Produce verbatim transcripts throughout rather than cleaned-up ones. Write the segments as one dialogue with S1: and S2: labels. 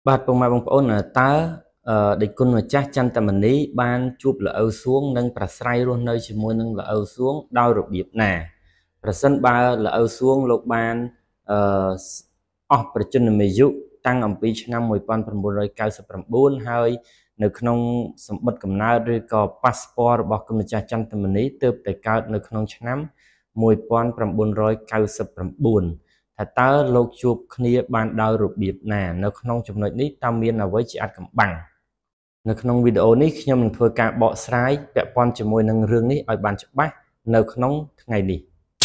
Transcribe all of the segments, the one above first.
S1: បាទពុកម៉ែបងប្អូនតើដេចគុណម្ចាស់ចន្ទមនីបានជួបល្អៅសួងនិងប្រស្រ័យរស់នៅជាមួយនឹងល្អៅសួងដោយរបៀបណាប្រសិនបើល្អៅសួងលោកបានអឺអស់ប្រជញ្ញមាយុតាំងអំពីឆ្នាំmột nghìn chín trăm chín mươi chínហើយនៅក្នុងសម្បត្តិកំណើតឬក៏ប៉ាសពតរបស់គុណម្ចាស់ចន្ទមនីទើបតែកើតនៅក្នុងឆ្នាំmột nghìn chín trăm chín mươi chínថាតើលោកជួបគ្នាបានដោយរបៀបណានៅក្នុងចំណុចនេះតើមានអ្វីជាអាចកំបាំងនៅក្នុងវីដេអូនេះខ្ញុំនឹងធ្វើការបកស្រាយពាក់ព័ន្ធជាមួយនឹងរឿងនេះឲ្យបានច្បាស់នៅក្នុងថ្ងៃនេះ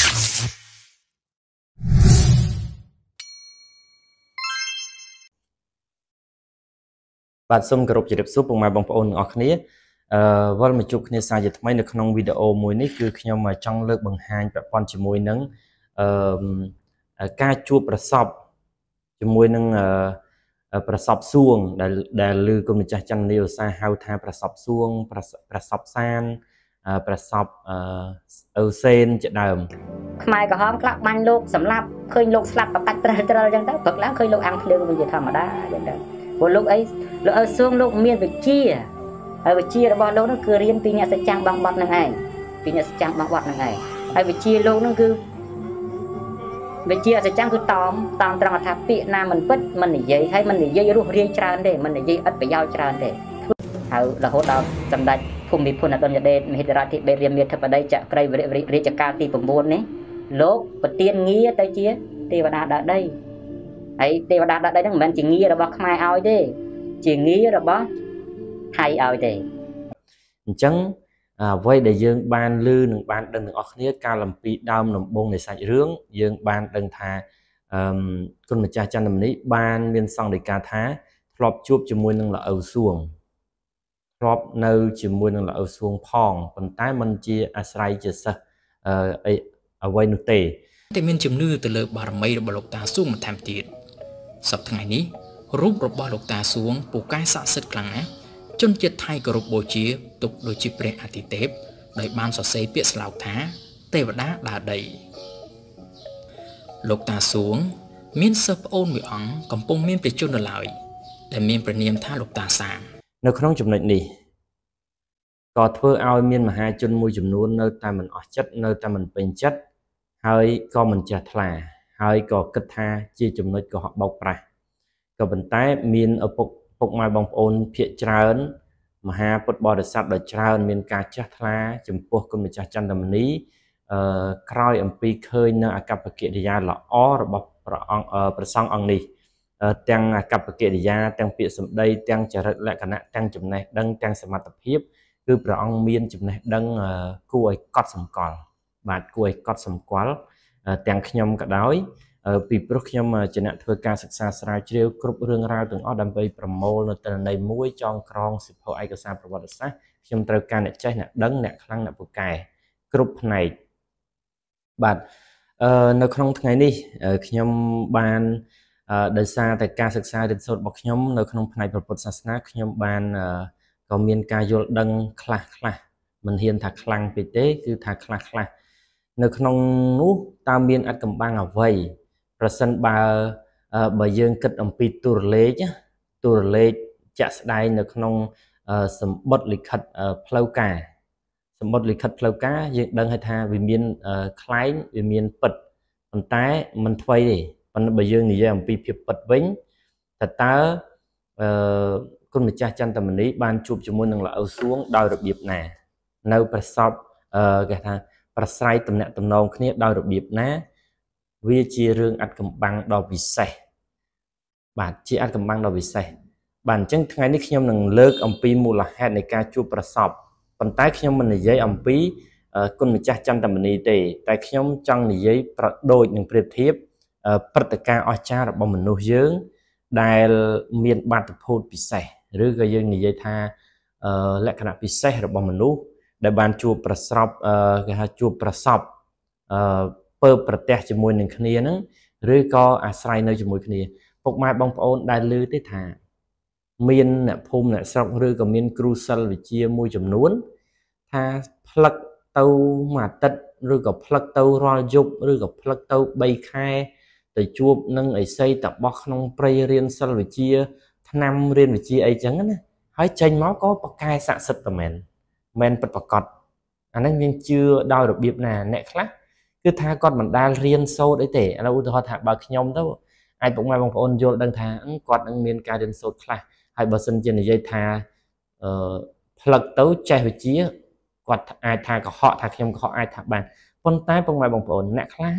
S1: បាទសូមគោរពជម្រាបសួរពុកម៉ែបងប្អូនទាំងអស់គ្នាអឺវិលមកជួបគ្នាសាជាថ្មីនៅក្នុងវីដេអូមួយនេះគឺខ្ញុំចង់លើកបង្ហាញពាក់ព័ន្ធជាមួយនឹងអឺការជួបប្រសពជាមួយនឹងប្រសពសួងដែលដែលលើគុណម្ចាស់ចន្ទនីឧស្សាហ៍ហៅថាប្រសពសួងប្រសពសានប្រសពអឺសេនជាដើម
S2: ខ្មែរក្រហមខ្លះបាញ់លោកសម្លាប់ឃើញលោកស្លាប់ប្រកាច់ត្រិលត្រិលអញ្ចឹងទៅព្រឹកឡើងឃើញលោកអាំងភ្លើងវិញជាធម្មតាអញ្ចឹងទៅព្រោះលោកអីលោកឲ្យសួងលោកមានវិជ្ជាហើយវិជ្ជារបស់លោកនោះគឺរៀនពីអ្នកសច្ចាំងបងបត់នឹងឯងពីអ្នកសច្ចាំងបងបត់នឹងឯងហើយវិជ្ជាលោកនោះគឺវិជ្ជាសច្ចាំងគឺតមតមត្រង់ថាពាក្យណាមិនពិតមិននិយាយហើយមិននិយាយរស់រាយច្រើនទេមិននិយាយឥតប្រយោជន៍ច្រើនទេហើយរហូតដល់សម្ដេចភូមិភុនអដុលយដេតមហិទ្ធិរាជធិបេតរាមាធិបតីចក្រៃវរៈរាជការទី9នេះលោកប្រទានងារទៅជាទេវតាដើរដីហើយទេវតាដើរដីហ្នឹងមិនមែនជាងាររបស់ខ្មែរឲ្យទេជាងាររបស់ថៃឲ្យទេ
S1: អញ្ចឹងអ្វីដែលយើងបានឮនិងបានដឹងទាំងអស់គ្នាកាលអំពីដើមដំបូងនៃសាច់រឿងយើងបានដឹងថាអឺគុណម្ចាស់ចន្ទមនីបានមានសង្ឃដីកាថាធ្លាប់ជួបជាមួយនឹងល្អៅសួងធ្លាប់នៅជាមួយនឹងល្អៅសួងផងប៉ុន្តែมันជាអាស្រ័យជាសិស្សអឺអីអ្វីនោះទេ
S3: តែមានជំនឿទៅលើបារមីរបស់លោកតាសួងបន្ថែមទៀតសប្តាហ៍ថ្ងៃនេះរូបរបស់លោកតាសួងពូកែស័ក្តិសិទ្ធិខ្លាំងណាស់ជនជាតិថៃគោរពបូជាទុកដូចជាព្រះអាទិទេពដោយបានសរសេរពាក្យស្លោកថាទេវតាដើរដីលោកតាសួងមានសិស្សប្អូនមួយអង្គកំពុងមានព្រះជន្មនៅឡើយដែលមានព្រះនាមថាលោកតាសាម
S1: នៅក្នុងចំណុចនេះក៏ធ្វើឲ្យមានមហាជនមួយចំនួននៅតែមិនអស់ចិត្តនៅតែមិនពេញចិត្តហើយក៏មិនចេះថ្លាហើយក៏គិតថាជាចំណុចកុហកបោកប្រាស់ក៏ប៉ុន្តែមានឪពុកពុកម៉ែបងប្អូនភាគច្រើនមហាពុទ្ធបរិស័ទដ៏ច្រើនមានការចេះថ្លាចំពោះគុណម្ចាស់ចន្ទមនីអឺក្រោយអំពីឃើញនៅអកប្បកិរិយាល្អរបស់ព្រះអង្គព្រះសង្ឃអង្គនេះទាំងអកប្បកិរិយាទាំងពាក្យសម្ដីទាំងចរិតលក្ខណៈទាំងចំណេះដឹងទាំងសមត្ថភាពគឺព្រះអង្គមានចំណេះដឹងគួរឲ្យកត់សម្គាល់បាទគួរឲ្យកត់សម្គាល់ទាំងខ្ញុំក៏ដោយពីព្រោះខ្ញុំជាអ្នកធ្វើការសិក្សាស្រាវជ្រាវគ្រប់រឿងរ៉ាវទាំងអស់ដើម្បីប្រមូលនៅទិន្នន័យមួយចងក្រងសិភៅឯកសារប្រវត្តិសាស្ត្រខ្ញុំត្រូវការអ្នកចេះអ្នកដឹងអ្នកខ្លាំងអ្នកពូកែគ្រប់ផ្នែកបាទអឺនៅក្នុងថ្ងៃនេះខ្ញុំបានដោយសារតែការសិក្សារៀនសូត្ររបស់ខ្ញុំនៅក្នុងផ្នែកព្រះពុទ្ធសាសនាខ្ញុំបានក៏មានការយល់ដឹងខ្លះខ្លះមិនហ៊ានថាខ្លាំងពេកទេគឺថាខ្លះខ្លះនៅក្នុងនោះតើមានអត្ថកម្បាំងអ្វីប្រសិនបើបើយើងគិតអំពីតួលេខតួលេខជាក់ស្ដែងនៅក្នុងសម្បត្តិលិខិតផ្លូវការសម្បត្តិលិខិតផ្លូវការយើងដឹងហើយថាវាមានខ្លែងវាមានពិតប៉ុន្តែមិនថ្មីទេប៉ុន្តែបើយើងនិយាយអំពីភាពពិតវិញតើតើអឺគុណម្ចាស់ចន្ទមនីបានជួបជាមួយនឹងល្អៅសួងដោយរបៀបណានៅប្រសពអឺគេថាប្រស្រ័យតំណាក់តំណងគ្នាដោយរបៀបណាវាជារឿងអត្ថកម្បាំងដ៏ពិសេសបាទជាអត្ថកម្បាំងដ៏ពិសេសបាទអញ្ចឹងថ្ងៃនេះខ្ញុំនឹងលើកអំពីមូលហេតុនៃការជួបប្រសពប៉ុន្តែខ្ញុំមិននិយាយអំពីគុណម្ចាស់ចន្ទមនីទេតែខ្ញុំចង់និយាយប្រដូចនឹងប្រៀបធៀបព្រឹត្តិការណ៍អស្ចារ្យរបស់មនុស្សយើងដែលមានបាតុភូតពិសេសឬក៏យើងនិយាយថាលក្ខណៈពិសេសរបស់មនុស្សដែលបានជួបប្រសពគេហៅជួបប្រសពអឺពើប្រទះជាមួយនឹងគ្នាហ្នឹងឬក៏អាស្រ័យនៅជាមួយគ្នាពុកម៉ែបងប្អូនដែលឮទេថាមានអ្នកភូមិអ្នកស្រុកឬក៏មានគ្រូសិលវិជ្ជាមួយចំនួនថាផ្លឹកទៅមួយអាទិត្យឬក៏ផ្លឹកទៅរាល់យប់ឬក៏ផ្លឹកទៅបីខែទៅជួបនឹងឥសីតបោះក្នុងព្រៃរៀនសិលវិជ្ជា năm riêng về chi ấy chẳng á hãy tranh máu có bậc cai sạ sật tầm men men bật bậc cọt anh ấy nhưng chưa đau được biệp nè nè khác cứ tha con mình đa riêng sâu đấy tệ anh đâu họ thả bạc nhom đâu ai cũng mai bông ôn vô đang thà ăn quạt ăn miên ca đến sâu khác hai bờ sân trên này dây thà lật tấu chạy về chia quạt ai thà có họ thà nhom có họ ai thả bàn con tay bông mai bông ôn nè khác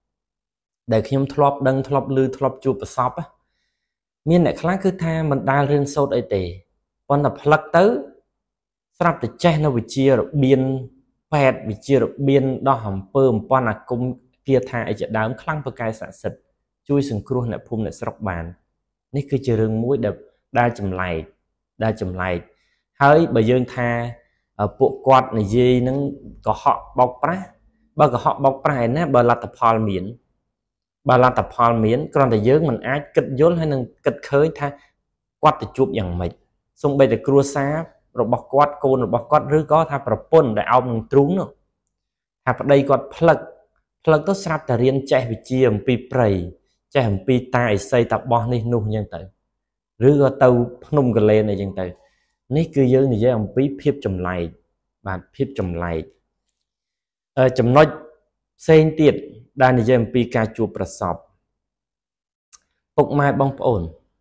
S1: để khi nhom thọp đằng thọp lư thọp chụp và sọp á miên nè khác cứ tha mình đa riêng sâu đấy tệ con là lật tấu sắp từ chạy nó bị chia rồi biênแปด วิจิตรเบียนดอกหอมเปิ่มปอนักกุมเกียร์ทายจะดามคลั่งประกายสะสดช่วยสังครูในภูมิในสระบานนี่คือเจริญมุ้ยแบบได้จำไลได้จำไลเฮ้ยใบยืนทาปวกกอดในยีนั่งก็เหาะบอกปลาบ่ก็เหาะบอกปลาเนี่ยบ่ลัตพอลเหมียนบ่ลัตพอลเหมียนก่อนแต่ยืนมันอาจกึดย้อนให้นั่งกึดเคยทากอดแต่จูบอย่างไม่ทรงใบแต่ครัวซาเราบอกกอดโกนเราบอกกอดหรือก็ถ้าประปนได้เอาหนึ่งตรุ้งเนาะถ้าประเดี๋ยวกอดพลักพลักต้องสลับแต่เรียนใจวิจิมปีเปรย์ใจมปีตายใส่ตับบอนี่นุ่งยังเต๋อหรือก็เตาพนมกันเลยในยังเต๋อนี่คือเยอะนี่เยอะมปีเพียบจำไหลบาดเพียบจำไหลเออจำน้อยเส้นติดได้ในเยอะมปีการจูประสอบปกไม้บ้องปน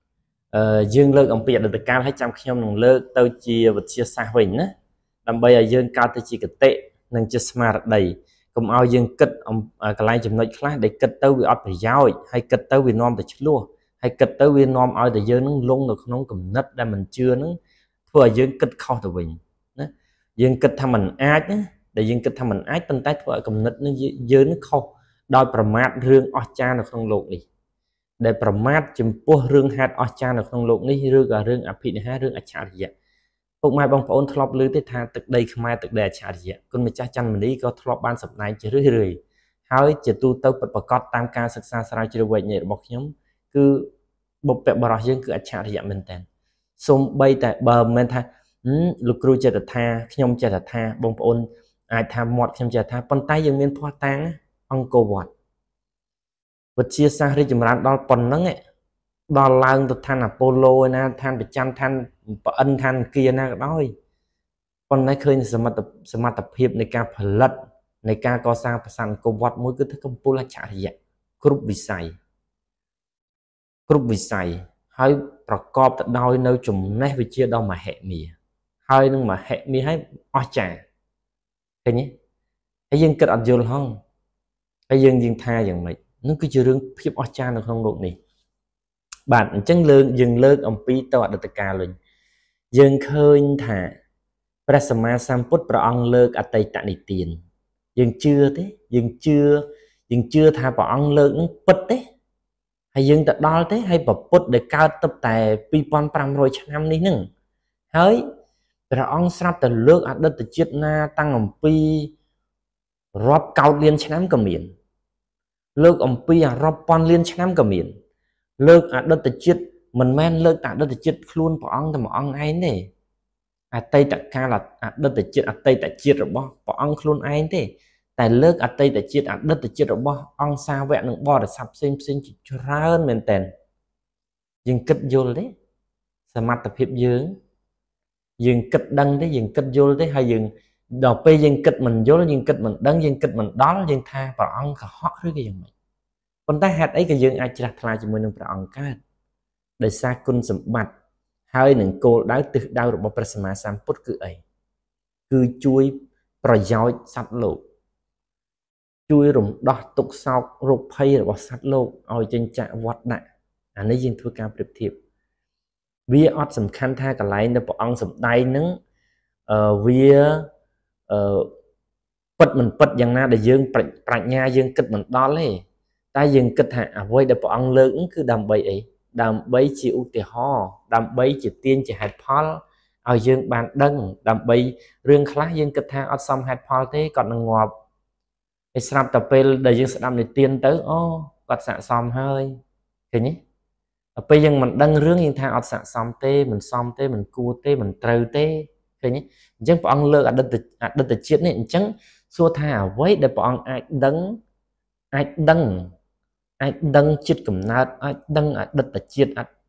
S1: dươngเลิกองเปียดแต่การให้จำขยมหนึ่งเลิกเต้าจีวัดเชียสาหินนะลำใบdươngการเต้าจีกเตะนั่งจะสมาร์ทได้ก็เอาdươngกึดกลายจำนวนคลาสได้กึดเต้าวิอัดไปยาวให้กึดเต้าวินอมแต่ชั่วให้กึดเต้าวินอมเอาแต่dươngนั่งลงกับน้องกับนัดได้มันเชื่อนั่งเพื่อdươngกึดเข้าตัววินนะ dươngกึดทำมันอาจนะแต่dươngกึดทำมันอาจตั้งแต่เพื่อกับนัดนั่งdươngนั่งเข้าโดยประมาทเรื่องอจารย์ในក្នុងโลกนี้ได้ประมาทจมพวกเรื่องหัดอาจารย์ในក្នុងโลกนี้เรื่องเรื่องอภินิหารเรื่องอัจฉริยะพวกไม้บางปอนทลบลือที่ทางตึกใดขมายตึกใดอัจฉริยะคนมาจ้าจันมันนี้ก็ทลบบ้านสับนายจะเรื่อยๆหายจะตูเต้าปประกอบตามการศึกษาสารจิตวิทยาบอกย้ำคือบุปผาบรอยังคืออัจฉริยะเหมือนกันสมใบแต่เบอร์เหมือนท่าลูกครูเจตท่าขยมเจตท่าบางปอนอาจทำหมดขยมเจตท่าปนใต้ยังมีพ่อตางอังโกวัดวิทยาศาสตร์ที่จำรันดอลปนนั่งเองดอลลาร์ตัวท่านอะโปโลนะท่านไปจำท่านปอันท่านเกียร์นะก็ได้ปนนั้นเคยสมัติสมัติเพียบในการผลิตในการก่อสร้างประสานกวัดมือก็ทั้งกบุลฉะริยะครุบวิสัยครุบวิสัยให้ประกอบแต่ดอยในจุ่มในวิจิตรดอมาแหมีให้นึงมาแหมีให้อาจารย์แค่นี้ให้ยังกระอัดโยนห้องให้ยังยิงท่าอย่างไรนั่นก็จะเรื่องเพียบอาจารย์ในห้องโลกนี้บ้านจังเลิกยังเลิกอมปีตวัดตะการเลยยังเคยถ่าพระสมมาสัมพุทธพระองค์เลิกอัตติตนิตีนยังเชื่อเต้ยังเชื่อยังเชื่อถ่าพระองค์เลิกนั่งปิดเต้ให้ยังแต่ดอลเต้ให้พระพุทธได้ก้าวตับแต่ปีปอนปรามรอยชนนี้หนึ่งเฮ้ยพระองค์สนับแต่เลิกอัตติจิตนาตั้งอมปีรอบเก่าเรียนชนะก็มีเลิกอมปีรอบปอนเรียนชนะก็มีเลิกอัดดัตจิตมันแม่นเลิกอัดดัตจิตคลุนปองแต่หมองไอ้เนี่ยอัดไตตะการละอัดดัตจิตอัดไตตะจิตหรือบ่ปองคลุนไอ้เนี่ยแต่เลิกอัดไตตะจิตอัดดัตจิตหรือบ่องซาแวะหนึ่งบ่อแต่สับเส้นเส้นจิตร้อนเหมือนเต็นยังกึดโยนเลยสมัติเพียบยืงยังกึดดังได้ยังกึดโยนได้ให้ยังดอกไปยังกึดมันโยนยังกึดมันดังยังกึดมันด้อยังท่าปองเขาฮอกหรือไงยังไงคนใต้หัดไอ้ก็ยังอาจจะทลายจมูกหนึ่งประองกันโดยซาคุณสมบัติให้หนึ่งโกลได้ตึกดาวระบบประสมาสามพุทธคือไอ้คือช่วยประโยชน์สัตว์โลกช่วยรวมดอกตกซอกโรคภัยระบบสัตว์โลกเอาจนจะวัดได้อันนี้ยังทุกการเปรียบเทียบวิออดสำคัญท่ากับไรในประองสมได้นึงเอ่อวิเอ่อปัดมันปัดอย่างน่าได้ยังปรัชญายังกิดมันด้อเลยแต่ยังกึศหาไว้เดี๋ยวปองเลิกคือดำใบไอ้ดำใบจิอุติห่อดำใบจิเตียนจิหัดพอลเอายังบานดังดำใบเรื่องคลายังกึศหาอัดซอมหัดพอลเต้ก่อนงอบไอ้สลับแต่เป็นเดี๋ยวยังสลับในเตียนเต๋ออ๋อกัดสะซอมเฮ้ยเห็นไหมไปยังมันดังเรื่องยังทางอัดสะซอมเต้มันซอมเต้มันกูเต้มันเตยเต้เห็นไหมยังปองเลิกอัดดัดอัดดัดจิตเนี่ยจังสัวท่าไว้เดี๋ยวปองอัดดังอัดดังไอ้ดังจิตกำนัดไอ้ดังอัดดัดจิตอัด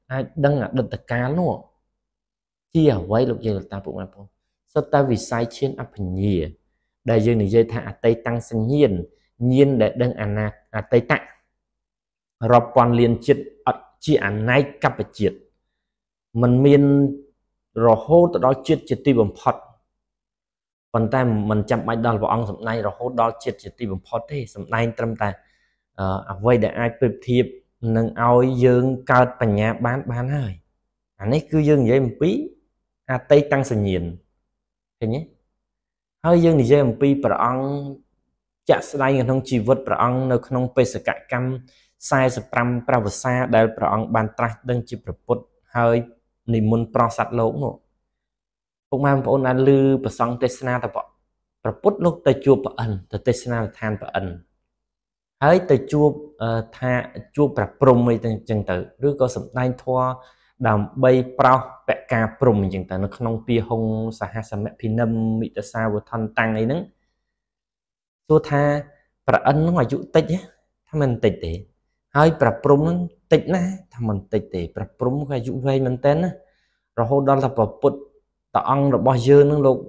S1: ai đăng ở đất cá nó chia vậy lúc giờ ta cũng làm không sao ta vì sai trên áp nhiều đại dương này dây thả tây tăng sinh nhiên nhiên để đăng ảnh à, à tây tạng rập quan liên chết chỉ ảnh này cặp chết mình miên rồi hô từ đó chết chết ti bầm phật còn ta mình chậm bạch đòn vào ông sầm nay rồi hô đó chết chết ti bầm phật thế sầm nay trăm ta à vậy để ai bịp thiệp nâng ao dương cao bành nhà bán bán hơi anh ấy cứ dương vậy một tí à tây tăng sinh nhiên thế nhé hơi dương thì dây một pi bà ông chặt đây người thông chỉ vật bà ông nơi không bê sự cạnh cam sai sự pram pravasa đại bà ông bàn tay đang chỉ bà bút hơi niệm môn pro sát lỗ nọ cũng mang bà ôn ăn lư bà xong tê sna ta bỏ bà bút lúc tê chua bà ẩn tê tê sna là than bà ẩn hơi tê chua tha chua bà prum ấy chân tử đứa có sầm tay thua đàm bay prao bẹ cà prum chẳng ta nó không pi hông sa ha sa mẹ pi năm mỹ ta sao vừa thân tăng ấy nứng tôi tha bà ân nó ngoài dụ tích á thà mình tịch để hai bà prum nó tịch na thà mình tịch để bà prum ngoài dụ vay mình tên á rồi hôm đó là bà bút ta ăn rồi bao giờ nó lục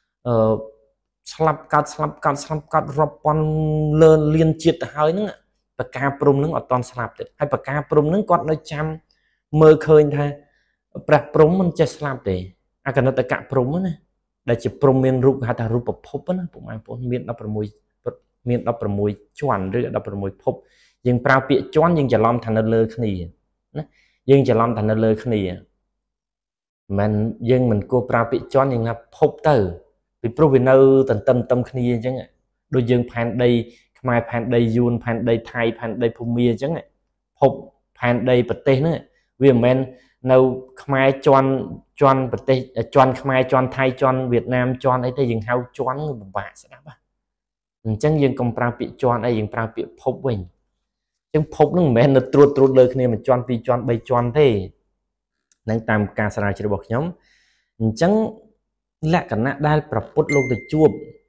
S1: slap cắt slap cắt slap cắt rập con lên liên chiết hơi nữa bà cà prum nó ở toàn slap đấy hay bà cà prum nó còn nơi chăm mơ khơi tha bạc prumมันจะสลับเดอาการตะกะพรมนะได้จะพรมเมียนรูปหาแต่รูปภพนะผมอ่านผมเมียนดับประมวยเมียนดับประมวยจวนหรือดับประมวยภพยังปราเปียจวนยังจะล้อมทันเลอขณีนะยังจะล้อมทันเลอขณีมันยังมันกูปราเปียจวนยังนะภพเตอร์ไปโปรวินเนอร์ตันตัมตัมขณีจังอ่ะโดยยังแผ่นใดขมายแผ่นใดยูนแผ่นใดไทยแผ่นใดภูมิจังอ่ะภพแผ่นใดประเทศนั่นvì mình nấu khai chọn chọnประเทศchọn khai chọn Thái chọn Việt Nam chọn ấy thì dừng hao chọn người bạ sẽ đáp à chẳng dừng công pram bị chọn ấy dừng pram bị phốt mình chẳng phốt nó mình nó trút trút lời khi mình chọn vì chọn bay chọn thế nên tam ca sa ra chỉ bọc nhóm chẳng lẽ cả nãy đai bập bút lô từ chuột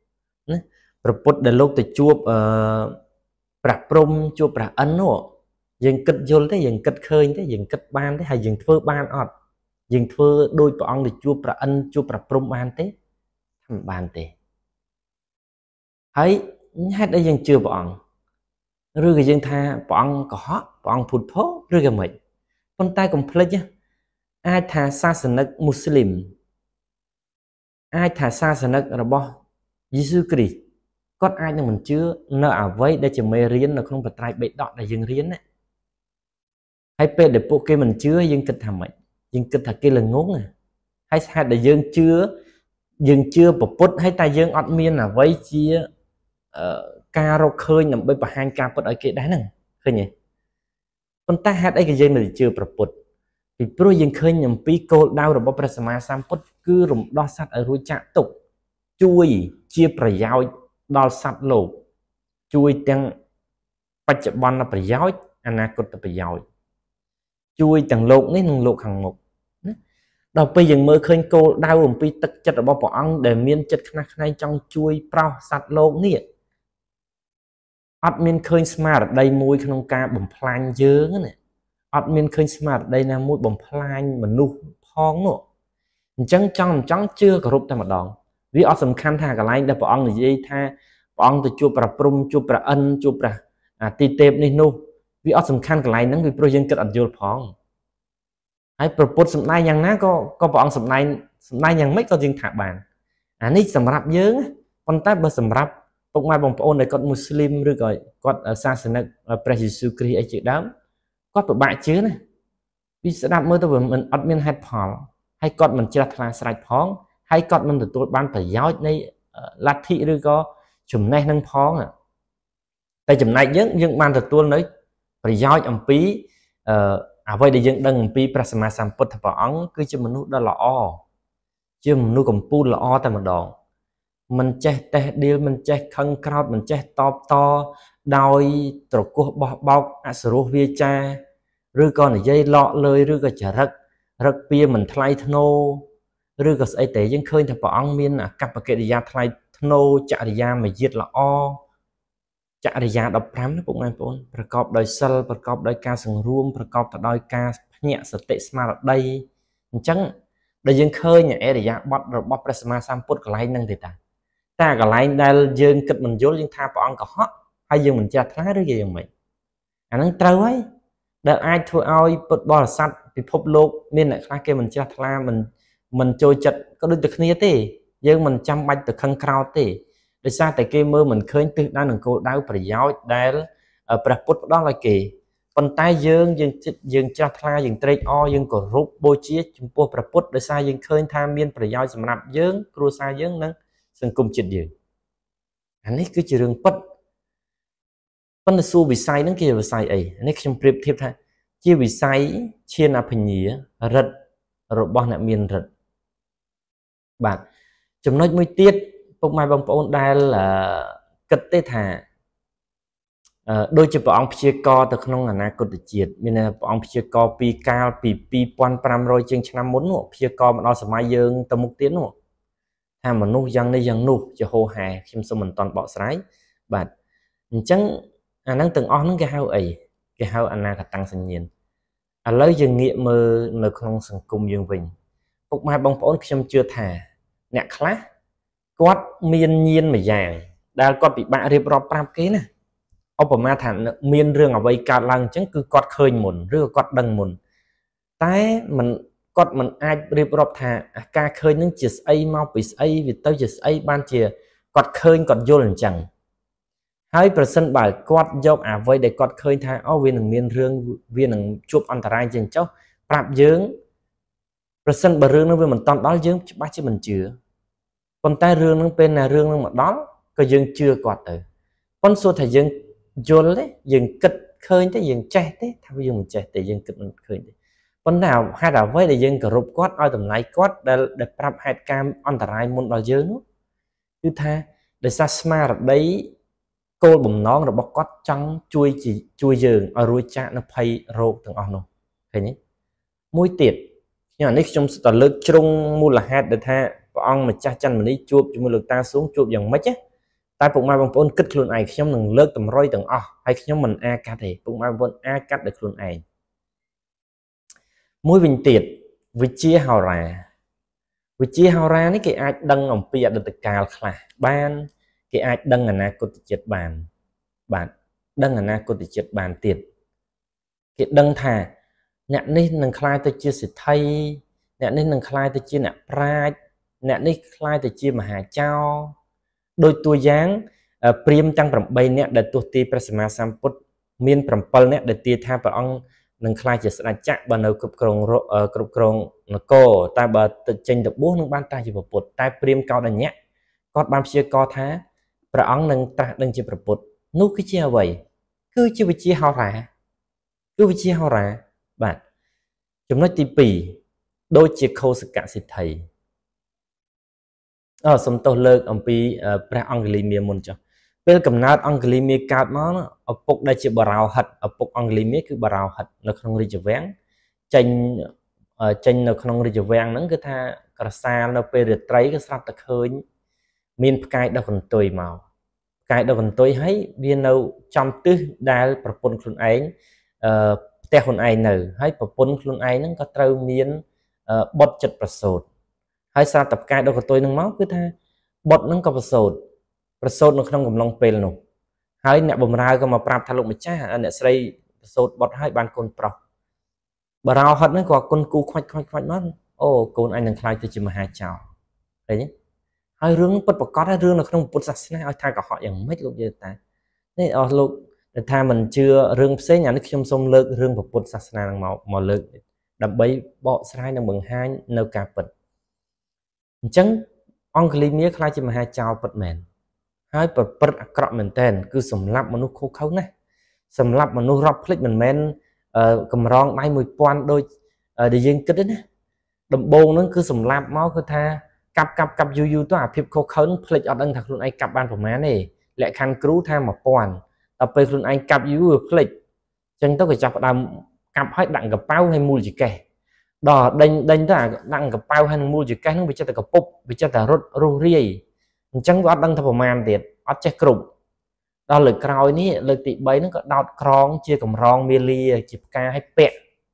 S1: bập bút để lô từ chuột bập prom chuột bập ấn nữa dừng kịch vô thế dừng kịch khơi thế dừng kịch ban thế hay dừng thưa ban ọt dừng thưa đôi bọn ông thì chua pra ân chua pra prom ban thế thầm ban thế ấy hết đây dừng chưa bọn rồi cái dừng tha bọn có bọn phụt phốt rồi cái mày con tay complete nhá ai thà sa sân nước Muslim ai thà sa sân nước là bo Jesus Christ có ai nhưng mình chưa nợ à vậy để cho mày riêng là không phải trai bị đọt là dừng riêng đấy hay pe để bộ kia mình chưa dân kịch thầm mày dân kịch thật kia là ngốn à hay hay để dân chưa dân chưa bộc bút hay ta dân ọt miên là với chia ca rô khơi nằm bên bà hai ca bút ở kia đá nè khơi nhỉ con ta hát ấy cái dân này chưa bộc bút thì pro dân khơi nhầm pi cô đau rồi bóc ra sama sam bút cứ rụng đo sắt ở ruồi chạm tục chui chiaប្រយោជន៍ដល់សត្វលោកជួយទាំងបច្ចុប្បន្នប្រយោជន៍អនាគតប្រយោជន៍ជួយទាំងលោកនេះនិងលោកខាងមុខណាដល់ពេលយើងមើលឃើញគោលដៅអំពីទឹកចិត្តរបស់ព្រះអង្គដែលមានចិត្តខ្នះខ្នែងចង់ជួយប្រោសសត្វលោកនេះអត់មានឃើញស្មារតីមួយក្នុងការបំផ្លាញយើងណាអត់មានឃើញស្មារតីណាមួយបំផ្លាញមនុស្សផងនោះអញ្ចឹងចង់មិនចង់ជឿគោរពតែម្ដងវាអត់សំខាន់ថាកន្លែងដែលព្រះអង្គនិយាយថាព្រះអង្គទៅជួបប្រព្រំជួបប្រអិនជួបប្រទីទេពនេះនោះវាអត់សំខាន់កន្លែងហ្នឹងវាព្រោះយើងគិតអត់យល់ផងហើយប្រពុតសម្ដែងយ៉ាងណាក៏ក៏ព្រះអង្គសម្ដែងសម្ដែងយ៉ាងម៉េចក៏យើងថាបានអានេះសម្រាប់យើងប៉ុន្តែបើសម្រាប់ពុកម៉ែបងប្អូនដែលគាត់មូស្លីមឬក៏គាត់សាសនិកព្រះយេស៊ូវគ្រីស្ទអីជាដើមគាត់ពិបាកជឿណាវាស្ដាប់មើលទៅមិនអត់មានហេតុផលហើយគាត់មិនជ្រះថ្លាស្រេចផងហើយគាត់មិនទទួលបានប្រយោជន៍នៃលទ្ធិឬក៏ចំណេះនឹងផងតែចំណែកយើងយើងបានទទួលនៅប្រយោជន៍អំពីអឺអ្វីដែលយើងដឹងអំពីព្រះសម្មាសម្ពុទ្ធព្រះអង្គគឺជាមនុស្សដ៏ល្អជាមនុស្សកម្ពូលល្អតែម្ដងមិនចេះតេះដៀលមិនចេះខឹងក្រោធមិនចេះតបតដោយត្រគោះបោះបោកអសរោះវាចាឬក៏និយាយលក់លើយឬក៏ចរិតរឹកពៀមិនថ្លៃធ្នូឬក៏ស្អីតែយើងឃើញថាព្រះអង្គមានអកប្បកិរិយាថ្លៃធ្នូចរិយាមយាទល្អចរិយាដប់ប្រាំណាពុកម៉ែបងប្អូនប្រកបដោយសិលប្រកបដោយការសង្រួមប្រកបទៅដោយការ nhẹ sở tệ smart đây chẳng để dương khơi nhà e để dạ bắt rồi bắt presma samput cái line năng thì ta ta cái line đây dương kịch mình vô dương tha bọn có họ hay dương mình chặt lá đứa gì dương mình anh năng trâu ấy đợi ai thua ai bật bò sắt bị phốp lô nên lại khai kia mình chặt lá mình mình trôi chặt có đôi từ kia thế dương mình chăm bạch từ khăn cao thế để sao tại kia mơ mình khơi từ đang đừng cô đau phải giáo đây ở praput đó là kỳ còn tay dương dương dương chặt lá dương trade o dương có rút bôi chia chúng po praput để sao dương khơi tham miên phải giáo sầm nạp dương cua sa dương nâng sừng cùng chật dương anh ấy cứ chỉ đường bất bất là su bị sai nó kia bị sai ấy anh ấy không prep tiếp thay chia bị sai chia là phần nhía rật rồi bao nè miên rật bạn chúng nói mới tiết bông mai bông bông đây là cất tê thà đôi chỉ bọn chia co từ không là na cột chiết mình là bọn chia co pi cao pi pi quan pram rồi chương năm muốn nụ chia co mà nó sẽ mai dương tầm mục tiến nụ ha mà nụ dân đây dân nụ cho hồ hà khi mà mình toàn bỏ sái bạn chẳng anh đang từng on cái hao ấy cái hao anh na cả tăng sinh nhiên à lấy dân nghĩa mơ nơi không sừng cùng dương bình bông mai bông bông khi chưa thà nè khác quát miên nhiên mà vàng đã có bị bạn riệp rọp pram kế nè ông bà ma thản miên rương ở đây cả lần chẳng cứ quát khơi mồn rưa quát đằng mồn tái mình quát mình ai riệp rọp thà ca khơi những chiếc ấy mau bị ấy vì tao chiếc ấy ban chìa quát khơi còn vô lần chẳng hai percent bài quát dọc à vậy để quát khơi thà ở viên đằng miên rương viên đằng chụp anh tarai trên cháu prap dưỡng percent bà rương nó với mình toàn đó dưỡng bác chứ mình chưa còn tay rương nó bên là rương nó mà đó có dương chưa quạt ở con số thầy dương dồn đấy dương kịch khơi tới dương che thế thay vì dương che để dương kịch mình khơi con nào hai đảo với để dương cả rụp quát ở tầm này quát để để prap hai cam anh tarai muốn đòi dương nữa cứ tha để sa smart ở đấy cô bùng nón rồi bóc quát trắng chui chỉ chui giường ở ruồi chạ nó phay rô thằng ông nó thấy nhé mũi tiệt nhưng mà nick trong sự lực trong mua là hạt để tha ông mà cha chăn mình đi chụp cho lực ta xuống chụp dần mấy chứ tai bụng mai bằng vốn kích luôn này khi mình lướt tầm roi tầng o hay khi mình a cá thể bụng mai vốn a cắt được luôn này mũi bình tiệt vị chia hào ra vị chia hào ra ní cái ai đăng ông bịa được cào là ban cái ai đăng là na cột chết bàn bạn đăng là na cột chết bàn tiệt cái đăng thà nhận nên nâng khai tới chia sẻ thay nhận nên nâng khai tới chia nè pra nè ní khai tới chia mà hà trao đôi tua dáng prim tăng phẩm bay nè để tua ti prasma samput miên phẩm pal nè để tia tha bà ông nâng khai chỉ sẽ chạm bà nấu cục krong cục krong nó cô ta bà tranh được bố nâng ban ta chỉ một bột ta prim cao đàn nhẹ có ban chia co thá bà ông nâng ta đừng chỉ một bột nút cái chia vậy cứ chia với chia hao ra cứ với chia hao ra bạn chúng nó tí pì đôi chia khâu sự cả sự thầy ở sông tô lơ ông pi pra Anglimia môn cho bây cầm nát Anglimia cát nó ở phục đây chỉ bảo hạt ở phục Anglimia cứ bảo hạt nó không đi chụp vén tranh tranh nó không đi chụp vén nó cứ tha cả xa nó pe được trái cái sắp tắc hơi miền cái đâu còn tồi màu cái đâu còn tồi hay viên đâu trong tư đaប្រពន្ធខ្លួនឯងផ្ទះខ្លួនឯងនៅហើយប្រពន្ធខ្លួនឯងហ្នឹងក៏ត្រូវមានបុត្រចិត្តប្រសូតហើយសារតបកាយដល់កតុយនឹងមកគឺថាបុត្រនឹងក៏ប្រសូតប្រសូតនៅក្នុងកំឡុងពេលនោះហើយអ្នកបម្រើក៏មកប្រាប់ថាលោកម្ចាស់អ្នកស្រីប្រសូតបុត្រហើយបានកូនប្រុសបារោហិតហ្នឹងក៏គុណគូខ្វាច់ខ្វាច់ខ្វាច់មកអូកូនអញនឹងខ្លាចទៅជាមហាចៅឃើញទេហើយរឿងពិតប្រកបហើយរឿងនៅក្នុងពុទ្ធសាសនាឲ្យថាកុហកយ៉ាងម៉េចលោកយើងតានេះអស់លោកថាមិនជឿរឿងផ្សេងអានេះខ្ញុំសូមលើករឿងពុទ្ធសាសនានឹងមកមកលើកដើម្បីបកស្រាយនិងបង្ហាញនៅការពិតអញ្ចឹងអង្គលីមៀខ្លាចជាមហាចៅពិតមែនហើយប្រព្រឹត្តអាក្រក់មែនទែនគឺសម្លាប់មនុស្សខុសខើណាស់សម្លាប់មនុស្សរាប់ភ្លេចមិនមែនកម្រងដៃមួយពាន់ដូចដែលយើងគិតទេណាដំបូងហ្នឹងគឺសម្លាប់មកគឺថាកាប់កាប់កាប់យូរយូរទៅអាភាពខុសខើនឹងភ្លេចអត់ដឹងថាខ្លួនឯងកាប់បានប្រមាណទេលក្ខខណ្ឌគ្រូថាមួយពាន់ដល់ពេលខ្លួនឯងកាប់យូរវាភ្លេចអញ្ចឹងទៅក៏ចាប់ផ្ដើមកាប់ឲ្យដាក់កប៉ៅឲ្យមូលជាកេះដល់ដេញដេញទៅដាក់កប៉ៅហើយនឹងមូលជាកេះហ្នឹងវាចិត្តតែកពុបវាចិត្តតែរត់រុះរាយអញ្ចឹងវាអត់ដឹងថាប្រមាណទៀតអត់ចេះគ្រប់ដល់លើកក្រោយនេះលើកទីបីហ្នឹងក៏ដោតក្រងជាកម្រងមាលាជាផ្កាឲ្យពាក់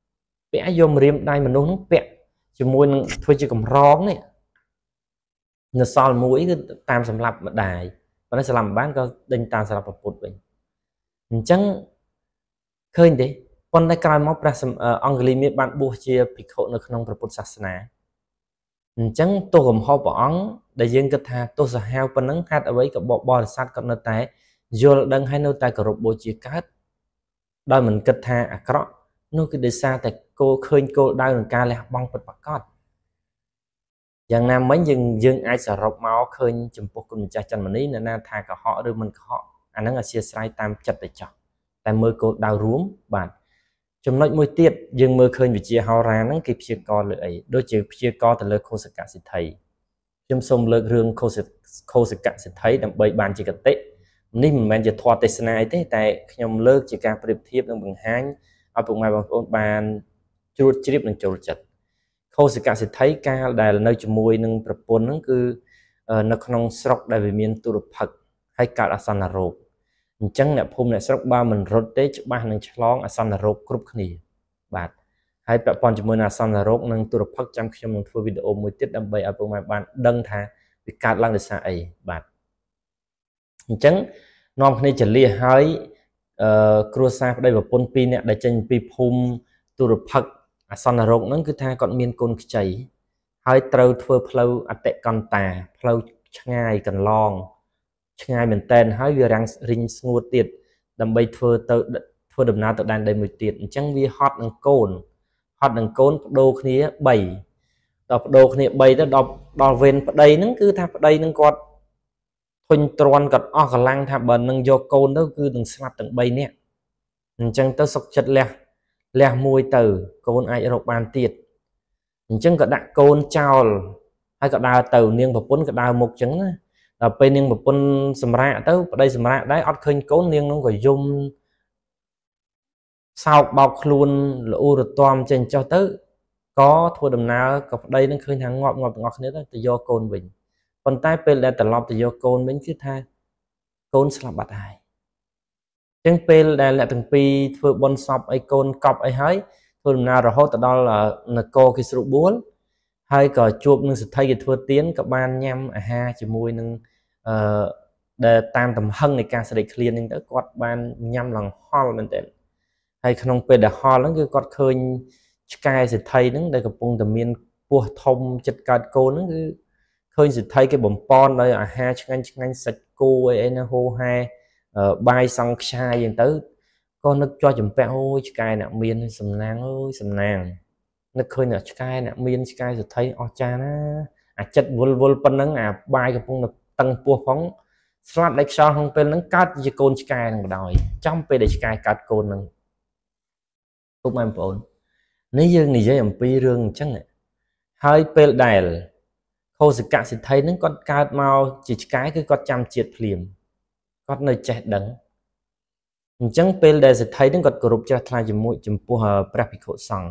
S1: ពាក់យកម្រាមដៃមនុស្សហ្នឹងពាក់ជាមួយនឹងធ្វើជាកំរងនេះនៅសល់មួយគឺតាមសម្រាប់ម្ដាយប៉ុន្តែសម្រាប់បានក៏ដេញតាមសម្រាប់ប្រពុតវិញអញ្ចឹងឃើញទេប៉ុន្តែក្រោយមកព្រះអង្គលីមានបានបួសជាភិក្ខុនៅក្នុងព្រះពុទ្ធសាសនាអញ្ចឹងទោះកំហុសព្រះអង្គដែលយើងគិតថាទោះសាហាវប៉ុណ្ណឹងហេតុអ្វីក៏បរិស័ទក៏នៅតែយល់ដឹងហើយនៅតែគោរពបូជាកើតដោយមិនគិតថាអាក្រក់នោះគឺដោយសារតែគោលឃើញគោលដៅក្នុងការលះបង់ពិតប្រាកដយ៉ាងណាមិញយើងយើងអាចសរុបមកឃើញចំពោះគុណម្ចាស់ច័ន្ទមនីនៅណាថាកុហកឬមិនកុហកអាហ្នឹងអធិស្ឋានតាមចិត្តទៅចោះតែមើលគោលដៅរួមបាទចំណុចមួយទៀតយើងមើលឃើញវិជាហោរាហ្នឹងគេព្យាករណ៍លើអីដូចជាព្យាករណ៍ទៅលើខោសកសិទ្ធិខ្ញុំសូមលើករឿងខោសខោសកសិទ្ធិដើម្បីបានជាកតិនេះមិនមែនជាធម៌ទេសនាអីទេតែខ្ញុំលើកជាការប្រៀបធៀបនិងបង្ហាញឲ្យពុកម៉ែបងប្អូនបានជ្រួតជ្រាបនិងចូលចិត្តខោសកសិទ្ធិកាលដែលនៅជាមួយនឹងប្រពន្ធហ្នឹងគឺនៅក្នុងស្រុកដែលវាមានទុរភិក្សហើយកើតអាសន្នរោគអញ្ចឹងអ្នកភូមិអ្នកស្រុកបើមិនរត់ទេច្បាស់នឹងឆ្លងអាសន្នរោគគ្រប់គ្នាបាទហើយពាក់ព័ន្ធជាមួយនឹងអាសន្នរោគនិងទុរភិក្សចាំខ្ញុំនឹងធ្វើវីដេអូមួយទៀតដើម្បីឲ្យពុកម៉ែបានដឹងថាវាកើតឡើងដោយសារអីបាទអញ្ចឹងនាំគ្នាចលាហើយអឺគ្រួសារប្តីប្រពន្ធពីរនាក់ដែលចេញពីភូមិទុរភិក្សអាសន្នរោគហ្នឹងគឺថាគាត់មានកូនខ្ចីហើយត្រូវធ្វើផ្លូវអតិកន្តាផ្លូវឆ្ងាយកន្លងឆ្ងាយមែនតែនហើយវារាំងរិញស្ងួតទៀតដើម្បីធ្វើទៅធ្វើដំណើរទៅដែនដីមួយទៀតអញ្ចឹងវាហត់នឹងកូនហត់នឹងកូនបដូរគ្នាបីដល់បដូរគ្នាបីទៅដល់ដល់វេនប្តីហ្នឹងគឺថាប្តីហ្នឹងគាត់ធុញទ្រាន់គាត់អស់កម្លាំងថាបើនឹងយកកូនទៅគឺនឹងស្លាប់ទាំងបីនាក់អញ្ចឹងទៅសុកចិត្តលះលះមួយទៅកូនអាចរកបានទៀតអញ្ចឹងក៏ដាក់កូនចោលហើយក៏ដើរទៅនាងប្រពន្ធក៏ដើរមុខអញ្ចឹងណាដល់ពេលនាងប្រពន្ធសម្រាកទៅប្តីសម្រាកដែរអត់ឃើញកូននាងនោះក៏យំសោកបោកខ្លួនលូរទាំចេញចុះទៅក៏ធ្វើដំណើរក៏ប្តីនឹងឃើញថាងាប់ងាប់ទាំងអស់គ្នាទៅទៅយកកូនវិញប៉ុន្តែពេលដែលត្រឡប់ទៅយកកូនវិញគឺថាកូនស្លាប់បាត់ហើយអញ្ចឹងពេលដែលអ្នកទាំងពីរធ្វើបុណ្យសពអីកូនកប់អីហើយធ្វើដំណើររហូតទៅដល់នគរគេស្រួលបួលហើយក៏ជួបនឹងសិទ្ធិគេធ្វើទៀនក៏បានញ៉ាំអាហារជាមួយនឹងអឺដែលតាមទំហឹងនៃការសេរីឃ្លានហ្នឹងទៅគាត់បានញ៉ាំឡើងហល់មែនទែនហើយក្នុងពេលដែលហល់ហ្នឹងគឺគាត់ឃើញឆ្កែសិទ្ធិហ្នឹងដែលកំពុងតែមានពោះធំចិត្តកើតកូនហ្នឹងគឺឃើញសិទ្ធិគេបំពន់ដោយអាហារឆ្ងាញ់ឆ្ងាញ់សាច់គោអីអីណាហូហែបាយសង្ខ្យាយហ្នឹងទៅក៏នឹកជាប់ចម្ពាក់អូយឆ្កែអ្នកមានសំណាងអើយសំណាងនឹកឃើញតែឆ្កែអ្នកមានឆ្កែសិទ្ធិអស្ចារ្យណាអាចិត្តវល់វល់ប៉ុណ្ណឹងអាបាយកំពុងតែតឹងពោះផងស្លាប់ដាច់ខ្យល់ក្នុងពេលហ្នឹងកើតជាកូនឆ្កែនឹងបដ ாய் ចំពេលដែលឆ្កែកើតកូនហ្នឹងពុកម៉ែបងប្អូននេះយើងនិយាយអំពីរឿងអញ្ចឹងហើយពេលដែលខោសកសិទ្ធិហ្នឹងគាត់កើតមកជាឆ្កែគឺគាត់ចាំជាតិភ្លាមគាត់នៅចេះដឹងអញ្ចឹងពេលដែលសិទ្ធិហ្នឹងគាត់គោរពជ្រះថ្លាជាមួយចំពោះព្រះភិក្ខុសង្ឃ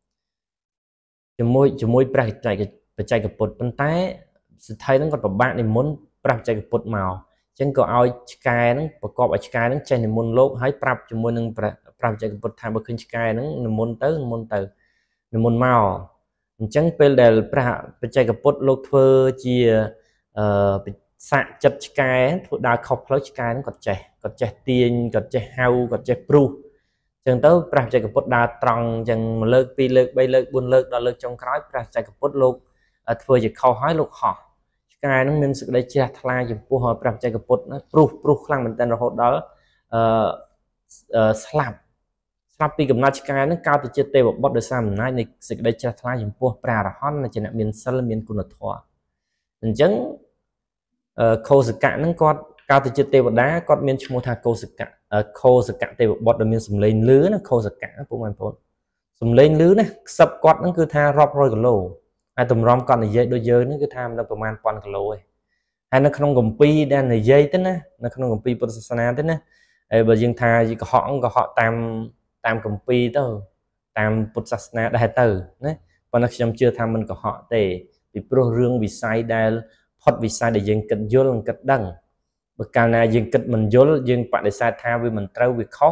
S1: ជាមួយជាមួយព្រះបច្ចេកពុទ្ធប៉ុន្តែសិទ្ធិហ្នឹងគាត់ពិបាកនិមន្តព្រះបច្ចេកពុទ្ធមកអញ្ចឹងក៏ឲ្យឆ្កែហ្នឹងប្រកបឲ្យឆ្កែហ្នឹងចេះនិមន្តលោកហើយប្រាប់ជាមួយនឹងព្រះព្រះបច្ចេកពុទ្ធថាបើឃើញឆ្កែហ្នឹងនិមន្តទៅនិមន្តទៅនិមន្តមកអញ្ចឹងពេលដែលព្រះបច្ចេកពុទ្ធលោកធ្វើជាអឺសាក់ចិត្តឆ្កែធ្វើដើរខុសផ្លូវឆ្កែហ្នឹងគាត់ចេះគាត់ចេះទាញគាត់ចេះហៅគាត់ចេះព្រុសអញ្ចឹងទៅព្រះបច្ចេកពុទ្ធដើរត្រង់អញ្ចឹងមួយលើកពីរលើកបីលើកបួនលើកដល់លើកចុងក្រោយព្រះបច្ចេកពុទ្ធលោកធ្វើជាខុសហើយលោកហោះឆ្កែហ្នឹងមានសេចក្តីជ្រះថ្លាចំពោះព្រះបច្ចេកពុទ្ធណាព្រុសព្រុសខ្លាំងមែនទែនរហូតដល់អឺស្លាប់ស្លាប់ពីកំណត់ឆ្កែហ្នឹងកើតទៅជាទេវបុត្រដោយសារអំណាចនៃសេចក្តីជ្រះថ្លាចំពោះព្រះអរហន្តជាអ្នកមានសិលមានគុណធម៌អញ្ចឹងខោសកៈហ្នឹងគាត់កើតទៅជាទេវតាគាត់មានឈ្មោះថាខោសកៈខោសកៈទេវបុត្រដែលមានសម្លេងលឺណាខោសកៈពុកម៉ែបងប្អូនសម្លេងលឺណាខ្សឹបគាត់ហ្នឹងគឺថារាប់រយគីឡូហើយតម្រាំគាត់និយាយដូចយើងហ្នឹងគឺថានៅប្រហែលពាន់គីឡូឯងហើយនៅក្នុងគម្ពីរដែលនិយាយទៅណានៅក្នុងគម្ពីរពុទ្ធសាសនាទៅណាហើយបើយើងថាកុហកកុហកតាមតាមគម្ពីរទៅតាមពុទ្ធសាសនាដែរទៅណាប៉ុន្តែខ្ញុំជឿថាមិនកុហកទេពីព្រោះរឿងវិស័យដែលផុតវិស័យដែលយើងគិតយល់និងគិតដឹងបើកាលណាយើងគិតមិនយល់យើងបដិសេធថាវាមិនត្រូវវាខុស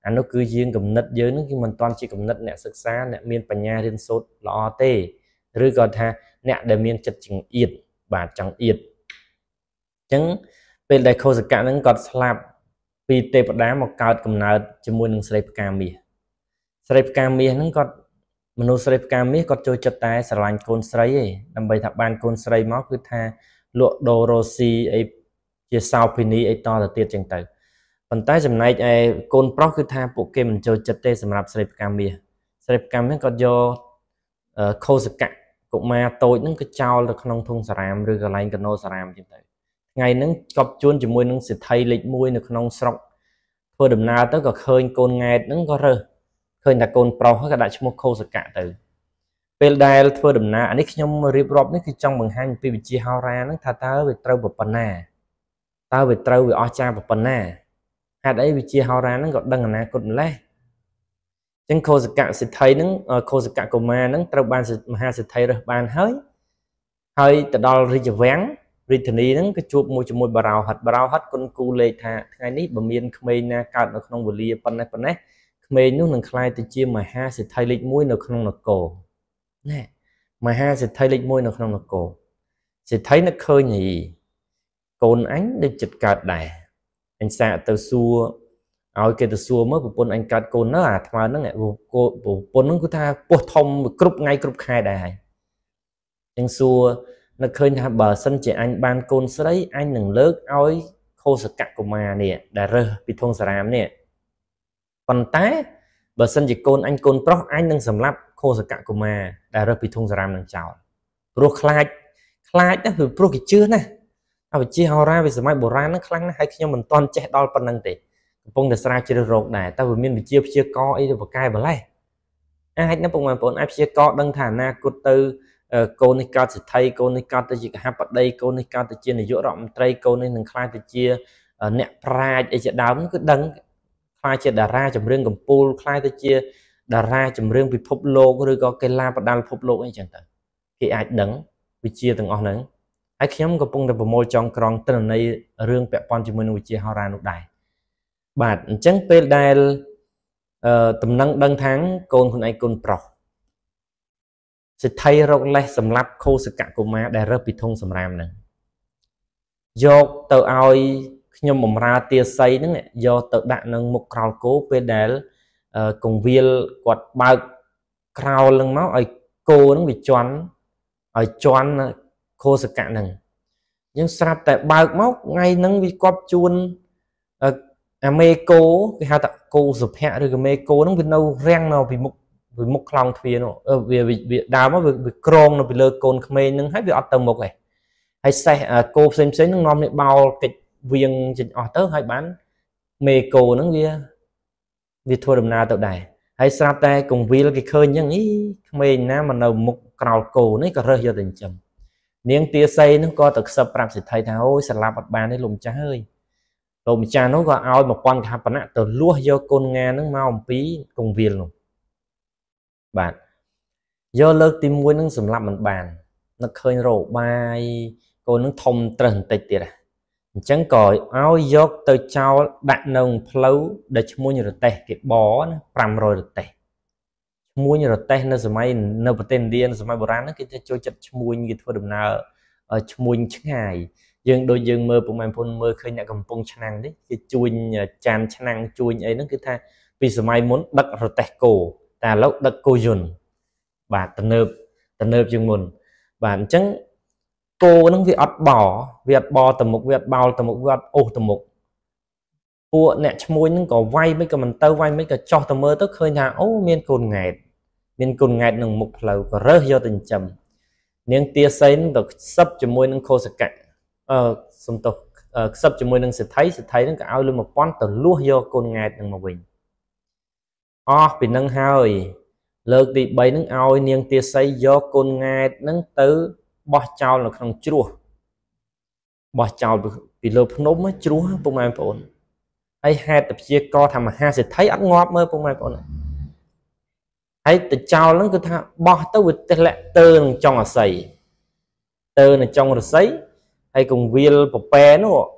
S1: អានោះគឺយើងកំណត់យើងនឹងគឺមិនតាន់ជាកំណត់អ្នកសិក្សាអ្នកមានបញ្ញារៀនសូត្រល្អទេឬក៏ថាអ្នកដែលមានចិត្តចង្អៀតបាទចង្អៀតអញ្ចឹងពេលដែលខោសកៈហ្នឹងគាត់ស្លាប់ពីទេវតាមកកើតកំណើតជាមួយនឹងស្រីផ្កាមាសស្រីផ្កាមាសហ្នឹងគាត់មនុស្សស្រីផ្កាមាសគាត់ចូលចិត្តតែស្រឡាញ់កូនស្រីឯងដើម្បីថាបានកូនស្រីមកគឺថាលក់ដូររ៉ូស៊ីអីជាសោភីនីអីតទៅទៀតចឹងទៅប៉ុន្តែចំណែកឯកូនប្រុសគឺថាពួកគេមិនចូលចិត្តទេសម្រាប់ស្រីផ្កាមាសស្រីផ្កាមាសគាត់យកខោសកៈកុមារតូចហ្នឹងគឺចោលទៅក្នុងធុងសារ៉ាមឬកន្លែងកណូសារ៉ាមចឹងទៅថ្ងៃហ្នឹងកប់ជួនជាមួយនឹងសិទ្ធិលេខមួយនៅក្នុងស្រុកធ្វើដំណើរទៅក៏ឃើញកូនង៉ែតហ្នឹងក៏រើសឃើញតែកូនប្រុសក៏ដាក់ឈ្មោះខោសកៈទៅពេលដែលធ្វើដំណើរអានេះខ្ញុំរៀបរាប់នេះគឺចង់បង្ហាញពីវិជ្ជាហោរាហ្នឹងថាតើវាត្រូវប៉ុណ្ណាតើវាត្រូវវាអស្ចារ្យប៉ុណ្ណាហេតុអីវិជ្ជាហោរាហ្នឹងក៏ដឹងអនាគតម្លេះអញ្ចឹងខោសកៈសិទ្ធិហ្នឹងខោសកៈកុមារហ្នឹងត្រូវបានមហាសិទ្ធិរើសបានហើយហើយទៅដល់រាជវាំងរាជធានីហ្នឹងក៏ជួបមួយជាមួយបារោហិតបារោហិតគុណគូលេខថាថ្ងៃនេះបើមានក្មេងណាកើតនៅក្នុងវេលាប៉ុណ្ណេះប៉ុណ្ណេះក្មេងនោះនឹងក្លាយទៅជាមហាសិទ្ធិលេខមួយនៅក្នុងនគរណែមហាសិទ្ធិលេខមួយនៅក្នុងនគរសិទ្ធិនឹកឃើញហីកូនអញដូចចិត្តកើតដែរអញសាកទៅសួរឲ្យគេទៅសួរមើលប្រពន្ធអញកើតកូននៅអាថ្មហ្នឹងប្រពន្ធហ្នឹងគឺថាពោះធំគ្រប់ថ្ងៃគ្រប់ខែដែរហើយអញ្ចឹងសួរនឹកឃើញថាបើសិនជាអញបានកូនស្រីអញនឹងលើកឲ្យខោសកៈកុមារនេះដែលរើសពីធុងសារ៉ាមនេះប៉ុន្តែបើសិនជាកូនអញកូនប្រុសអញនឹងសម្លាប់ខោសកៈកុមារដែលរើសពីធុងសារ៉ាមនឹងចោលព្រោះខ្លាចខ្លាចណាព្រោះគេជឿណាអវិជ្ជាហោរាវាសម័យបុរាណហ្នឹងខ្លាំងណាស់ហើយខ្ញុំមិនទាន់ចេះដល់ប៉ុណ្្នឹងទេកំពុងតែស្រាវជ្រាវរកដែរតែវាមានវិជ្ជាព្យាករអីទៅបកកែម្លេះអាចណាបងប្អូនអាចព្យាករដឹងថាអនាគតទៅកូននេះកើតសិទ្ធិកូននេះកើតទៅជាកហបតីកូននេះកើតទៅជានាយករដ្ឋមន្ត្រីកូននេះនឹងខ្លាចទៅជាអ្នកប្រាជ្ញអីជាដើមគឺដឹងខ្លាចជាតារាចម្រៀងកំពូលខ្លាចទៅជាតារាចម្រៀងពិភពលោកឬក៏កីឡាប្រដាល់ពិភពលោកអីចឹងទៅគេអាចដឹងវិជ្ជាទាំងអស់ហ្នឹងហើយខ្ញុំកំពុងតែប្រមូលចងក្រងទិន្នន័យរឿងពាក់ព័ន្ធជាមួយនឹងវិជ្ជាហោរានោះដែរបាទអញ្ចឹងពេលដែលអឺតំណែងដឹងថាកូនខ្លួនឯងកូនប្រុសសិទ្ធិរកលេសសម្រាប់ខោសកៈកុមារដែលរើសពីធុងសំរាមហ្នឹងយកទៅឲ្យខ្ញុំបំរើទាស័យហ្នឹងយកទៅដាក់នៅមុខក្រោលគោពេលដែលកងវាលគាត់បើកក្រោលហ្នឹងមកឲ្យគោហ្នឹងវាជន់ឲ្យជន់ខោសកៈហ្នឹងយើងស្រាប់តែបើកមកថ្ងៃហ្នឹងវាគប់ជួនអាមេគោគេហៅថាគោសុភ័ក្រឬក៏មេគោហ្នឹងវានៅរាំងនៅពីមុខពីមុខខ្លោងទ្វារនោះវាវាដើមមកវាក្រងនៅពីលើកូនក្មេងហ្នឹងហើយវាអត់ទៅមុខឯងហើយសេះគោផ្សេងផ្សេងហ្នឹងនាំនេះបោលកិច្ចវៀងចេញអស់ទៅហើយបានមេគោហ្នឹងវាវាធ្វើដំណើរទៅដែរហើយស្រាប់តែកងវិលគេឃើញអញ្ចឹងអីក្មេងណាមកនៅមុខក្រោលគោនេះក៏រើសយកទៅចិញ្ចឹមនាងទាស័យហ្នឹងក៏ទៅខ្សឹបប្រាប់សិទ្ធិថាអូយស្លាប់អត់បានទេលោកម្ចាស់អើយលោកម្ចាស់នោះក៏ឲ្យមកពាន់កហបណៈទៅលួសយកកូនងាហ្នឹងមកអំពីកងវិលនោះបាទយកលើកទីមួយនឹងសម្រាប់មិនបាននឹកឃើញរោបាយកូននឹងធំត្រឹសបន្តិចទៀតអញ្ចឹងក៏ឲ្យយកទៅចោលដាក់នៅផ្លូវដែលឈ្មោះរតេះគេបណាប្រាំរយរតេះឈ្មោះរតេះនៅសម័យនៅប្រទេសឥណ្ឌាសម័យបុរាណហ្នឹងគេទៅចូលចិត្តឈ្មោះគេធ្វើដំណើរឈ្មោះឆ្ងាយយើងដូចយើងមើលពុកម៉ែបងប្អូនមើលឃើញអ្នកកំពុងឆ្នាំងនេះគេជួញចានឆ្នាំងជួញអីហ្នឹងគឺថាពីសម័យមុនដឹករតេះគោតែឥឡូវដឹកគោយន្តបាទទំនើបទំនើបជាងមុនបាទអញ្ចឹងគោហ្នឹងវាអត់បវាអត់បទៅមុខវាអត់បោលទៅមុខវាអត់អូសទៅមុខពួកអ្នកឈ្មោះហ្នឹងក៏វាយមិនក៏មិនទៅវាយមិនក៏ចោះទៅមើលទៅឃើញថាអូមានកូនង៉ែតមានកូនង៉ែតនឹងមុខផ្លូវក៏រើសយកទៅចិញ្ចឹមនាងទាស័យនឹងទៅខ្សឹបជាមួយនឹងខោសកៈអឺសំទោសខ្សឹបជាមួយនឹងសិទ្ធិសិទ្ធិហ្នឹងក៏ឲ្យលុយមួយពាន់ទៅលួសយកកូនង៉ែតនឹងមកវិញអស់ពីនឹងហើយលើកទីបីហ្នឹងឲ្យនាងទាស័យយកកូនង៉ែតហ្នឹងទៅបោះចោលនៅក្នុងជ្រោះបោះចោលពីលើភ្នំជ្រោះពុកម៉ែបងប្អូនហើយហេតុតែព្យាករថាមហាសិទ្ធិអត់ងាប់មើលពុកម៉ែបងប្អូនហើយទៅចោលហ្នឹងគឺថាបោះទៅវាទះលាក់ទៅនឹងចុងអាស័យទៅនៅចុងរស័យហើយកងវាលពពែនោះ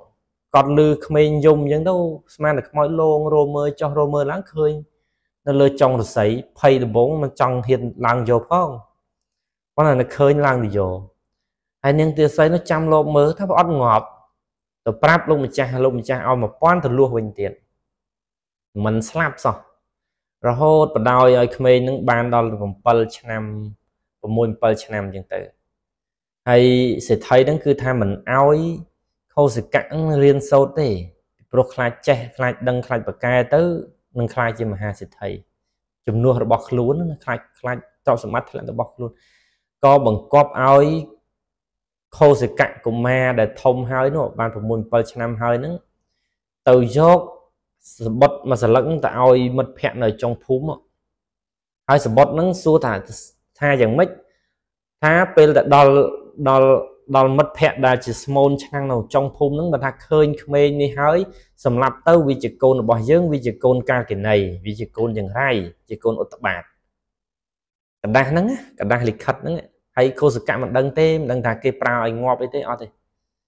S1: còn lư khmên dùng những đâu mà được mọi lông rô mơ cho rô mơ láng khơi nó lơ trong rồi sấy pay được bốn mà trong hiện làng dầu phong con là nó khơi làng thì dầu hay nên tiêu sấy nó chăm lô mơ thắp ót ngọt rồi prap luôn mình cha luôn mình cha ao mà quan từ luôn bình tiền mình slap sao rồi hốt và đau ở khmên những ban đó là vòng pal chăm và môi pal chăm chẳng tự hay sẽ thấy đó cứ tham mình ao ấy khâu sự cắn liên sâu thế pro khai che khai đăng khai bậc ca tới nâng khai chỉ mà hà sẽ thấy chùm nua bọc luôn khai khai tạo sự mắt lại bọc luôn có bằng cọp ao ấy khâu sự cắn của ma để thông hơi nó ban của môn pal chăm hơi nữa từ dốc bật mà sẽ lẫn tạo ao mất hẹn ở trong phúm hai sự bật nó xua thả tha chẳng mấy tha pel đã đo đo đo mất hẹn đã chỉ small chăng nào trong phúm nó mà ta khơi khmên đi hơi sầm lạp tới vì chỉ côn là bỏ dưỡng vì chỉ côn ca cái này vì chỉ côn chẳng hay chỉ côn ở tập bạc cả đa nắng cả đa lịch khất nữa hay cô sự cảm đăng tên đăng thà cái prao anh ngọt ấy thế ở đây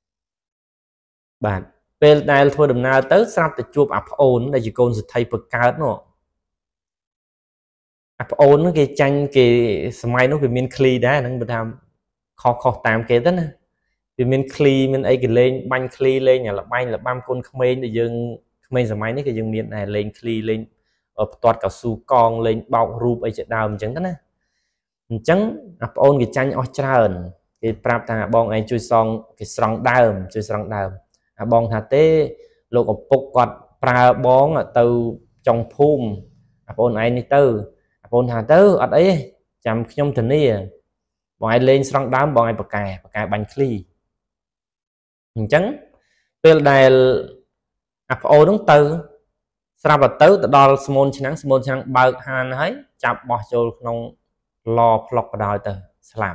S1: bạn pel này thôi đầm nào tới sao để chụp áp ổn để chỉ côn sự thay bậc cao nó áp ổn nó cái tranh cái smile nó bị miên clean đấy nó bị làm khó khó tạm cái đó nè vì miên clean miên ấy cái lên banh clean lên nhà là banh là băm côn khmên để dừng khmên smile này cái dừng miên này lên clean lên ở toàn cả su con lên bọc rùp ấy chạy đào mình chẳng đó nè mình chẳng áp ổn cái tranh ở trơn cái prap thằng bong anh chui xong cái sòng đào chui sòng đào bong thà tế lục ở phục quạt pra bón ở từ trong phum ôn ai đi từ ôn thà tứ ở đấy chăm nhom thần đi bọn ai lên song đám bọn ai bạc cài bạc cài bánh kli trắng pel đài áp ô đúng từ sao mà tứ từ đo small chăng small chăng bạc hàn ấy chạm bỏ cho nông lo flop vào đòi từ slap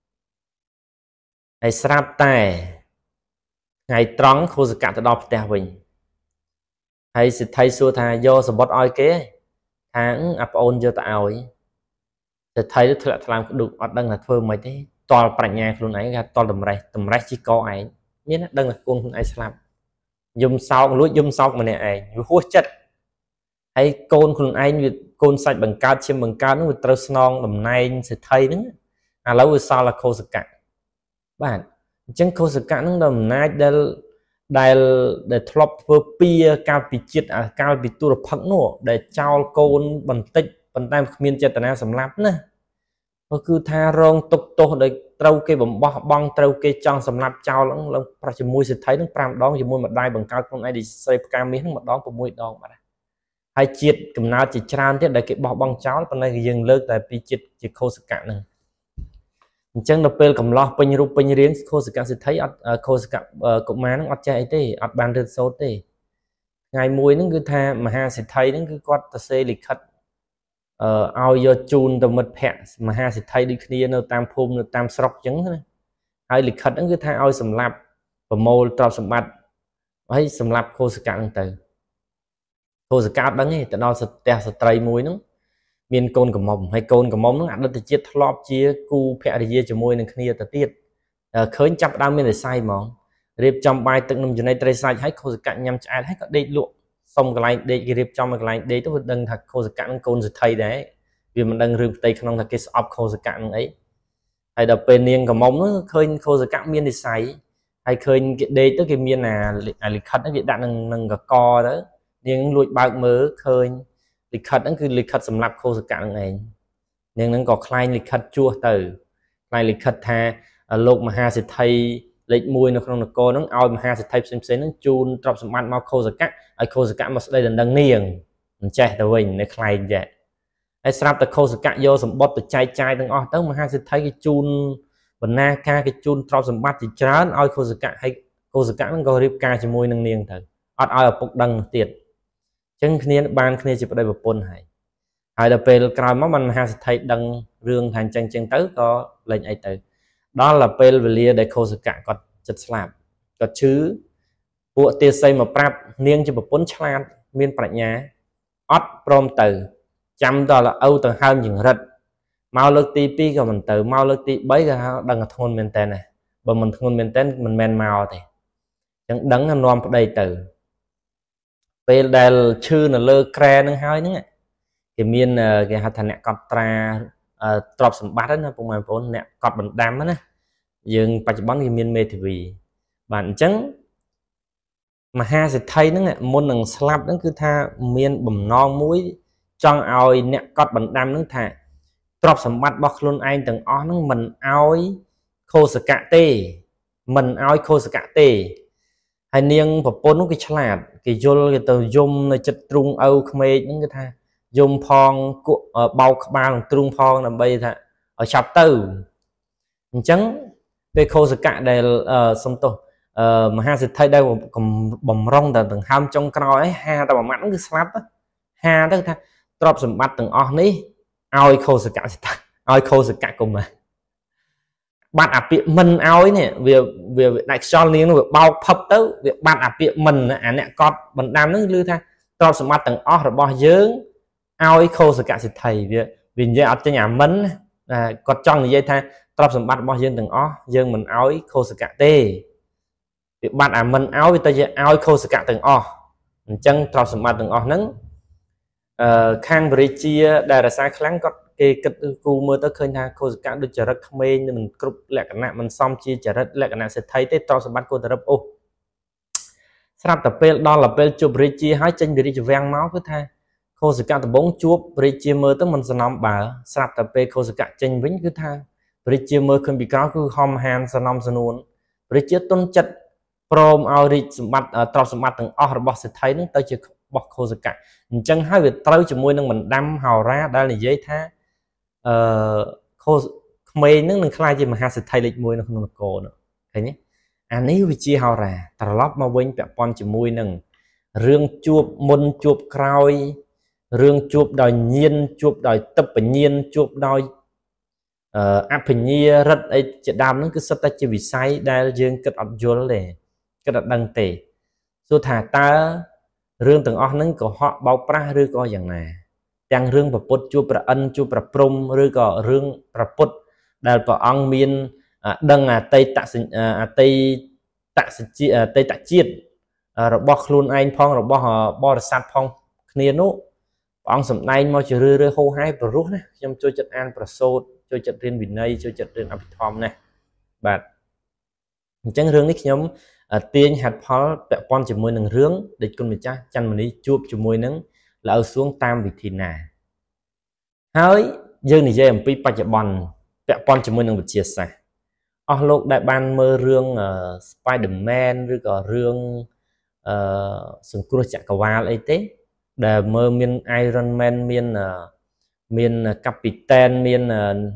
S1: hay slap tay ngày trắng khô sự cạn từ đo tè mình hay sự thay xua thà do sự bớt oi kế tháng áp ôn cho tạo ấy sẽ thấy được là làm được ở đây là thơ mấy thế toàn bản nhà luôn ấy ra toàn tầm này tầm này chỉ có ấy biết đây là con ấy sẽ làm dùng sau lúa dùng sau mà này ấy hút chất hay con con ấy con sạch bằng cao chiêm bằng cao nó từ non tầm này sẽ thấy nữa à lâu sau là khô sự cạn bạn chẳng khô sự cạn nó tầm này đây đây để thọp vừa pia cao bị chết à cao bị tu được phẳng nổ để trao côn bằng tích bằng tay miên chết tận sầm lấp nữa nó cứ tha rong tục tục để trâu cây bầm bong bong trâu cây trong sầm lấp trao lắm lắm phải chỉ mui sẽ thấy nó pram đón chỉ mui mặt đai bằng cao con ai đi xây cam miếng mặt đón của mui đón mà hay chết cầm nào chỉ tràn thế để cái bọ bong cháo còn này dừng lơ tại bị chết chỉ khô sự cạn này chẳng được pel cầm lo pin rup pin riêng khô sự cạn sẽ thấy ở khô sự cạn cụm má nó ọt chạy thế ọt bàn rơi số thế ngày mùi nó cứ tha mà ha sẽ thấy nó cứ quát ta xe lịch khất ao do chun tầm mật hẹn mà ha sẽ thấy đi kia nó tam phum nó tam sọc trứng hay lịch khất nó cứ tha ao sầm lạp và mô trao sầm bát hay sầm lạp khô sự cạn từ khô sự cạn đó nghe từ đó sẽ tè sẽ tray mùi nó miền côn của mông hay côn của mông nó ăn được từ chiết lọp chia cu phe đi chia cho môi nên kia từ tiết khơi chắp đam miền để sai món riệp trong bài từng năm giờ này tray sai hay khô sự cạn nhằm chạy hay có đây luộc xong cái này để cái riệp trong cái này để tôi đừng thật khô sự cạn côn sự thay đấy vì mình đang rừng tây không là cái shop khô sự cạn ấy hay đập bên niên của mông nó khơi khô sự cạn miền để sai hay khơi cái đây tới cái miền là lịch khất nó bị đạn nâng nâng cả co đó nhưng lụi bạc mớ khơi lịch khất nóคือlịch khấtสำหรับkhô sự cạn này nhưng nó có khai lịch khất chua từ khai lịch khất tha lục mà ha sẽ thay lịch mùi nó không được cô nó ao mà ha sẽ thay xem xem nó chun trong sầm ăn mau khô sự cạn ai khô sự cạn mà đây là đang niềng mình che tao mình để khai vậy ai sắp từ khô sự cạn vô sầm bót từ chai chai đang o tới mà ha sẽ thấy cái chun bần na ca cái chun trong sầm bát thì chán ao khô sự cạn hay khô sự cạn nó có riệp ca chỉ mùi đang niềng thử ở ao ở phục đằng tiệt chân kia ban kia chỉ đây một pôn hay hay là pel cào máu mình ha thấy đằng rương thành chân chân tới có lên ấy tới đó là pel về lia để khô sự cạn còn chật làm có chứ bộ tia xây mà prap niên cho một pôn chlan miên bạch nhà ót prom từ chăm đó là âu từ hai những rật mau lực ti pi của mình từ mau lực ti bấy ra đằng thôn miền tây này và mình thôn miền tây mình men màu thì chẳng đấng là nòm đây từ về đây chư là lơ kre nâng hai nữa cái miền cái hạt thành nẹt cọt tra trọp sầm bát đó nó cũng mà vốn nẹt cọt bằng đam đó nè nhưng bạch bắn cái miền mê thì vì bản chứng mà ha sẽ thấy nó nè môn đằng slap nó cứ tha miền bầm non muối trong ao nẹt cọt bằng đam nó thà trọp sầm bát bọc luôn anh từng ó nó mình ao khô sạ cạ tê mình ao khô sạ cạ tê hay niên và bốn nó cái chả cái vô cái từ zoom nó chật trung âu khmê những cái tha dùng phong bao ba lần trung phong làm bây giờ ở chập từ trắng về khâu sự cạn đây xong tôi mà ha sẽ thấy đây còn bầm rong từ từng ham trong coi ấy ha tao mà mặn cứ slap á ha đó ta drop sầm bắt từng on ní ao khâu sự cạn ao khâu sự cạn cùng mà bạn áp việc mình ao ấy nè việc việc đại cho liên việc bao phập tới việc bạn áp việc mình à nè con mình đang nó lưu tha drop sầm bắt từng on rồi bao dướng ao khâu sự cả sự thầy vì vì giờ ở trên nhà mình à còn trong dây tha tập sầm bắt bao dân từng ó dân mình ao khâu sự cả tê việc bạn à mình áo với tay ao khâu sự cả từng ó chân tập sầm bắt từng ó nắng khang bridge đại là sai kháng có cái cái cu mưa tới khơi tha khâu sự cả được trở rất mê nhưng mình cướp lại cái nạn mình xong chia trở rất lại cái nạn sẽ thấy tết tập sầm bắt cô tập ô sắp tập pe đó là pe chụp bridge hái chân bridge vang máu với tha khâu sự cả tập bóng chuột bridge mơ tới mình sẽ nằm bà sắp tập pe khâu sự cả chân vĩnh cứ tha bridge mơ không bị cáo cứ hom han sẽ nằm sẽ nuôn bridge tôn chất prom ao rich mặt trao sự mặt từng ở bọc sẽ thấy nó tới chưa bọc khâu sự cả chân hai việc tới chỉ môi năng mình đâm hào ra đây là giấy tha khâu mê nó đừng khai gì mà ha sẽ thay lịch môi nó không được cổ nữa thấy nhé anh ấy vì chi hào ra tao lót mà quên bẹp pon chỉ môi nừng rương chuột môn chuột còi rương chuột đòi nhiên chuột đòi tập nhiên chuột đòi áp hình như rất ấy chỉ đam nó cứ sắp ta chỉ vì sai đây dương kết ập vô để kết ập đăng tệ số thả ta rương từng on nâng của họ bao pra rư coiอย่างnày đang rương và bút chuột pra ân chuột pra prom rư có rương pra bút đại bảo ông miên đăng à tây tạ sinh à tây tạ sinh tây tạ chiết rồi bỏ luôn anh phong rồi bỏ họ bỏ sát phong kia nốt ông sầm nay mau chữ rư rư hô hai bờ rút này trong chơi trận an bờ sốt chơi trận riêng bình nay chơi trận riêng apitom này bạn chẳng rương nick nhóm tiên hạt pháo bẹ con chỉ môi nâng rướng để con mình cha chăn mình đi chuột chỉ môi nâng là ở xuống tam vị thì nà hơi dương này dây em pi bạch bòn bẹ con chỉ môi nâng một chia sẻ ở lúc đại ban mơ rương Spiderman rồi có rương sừng cua chả cầu va lấy thế để mơ miên Iron Man miên miên Captain miên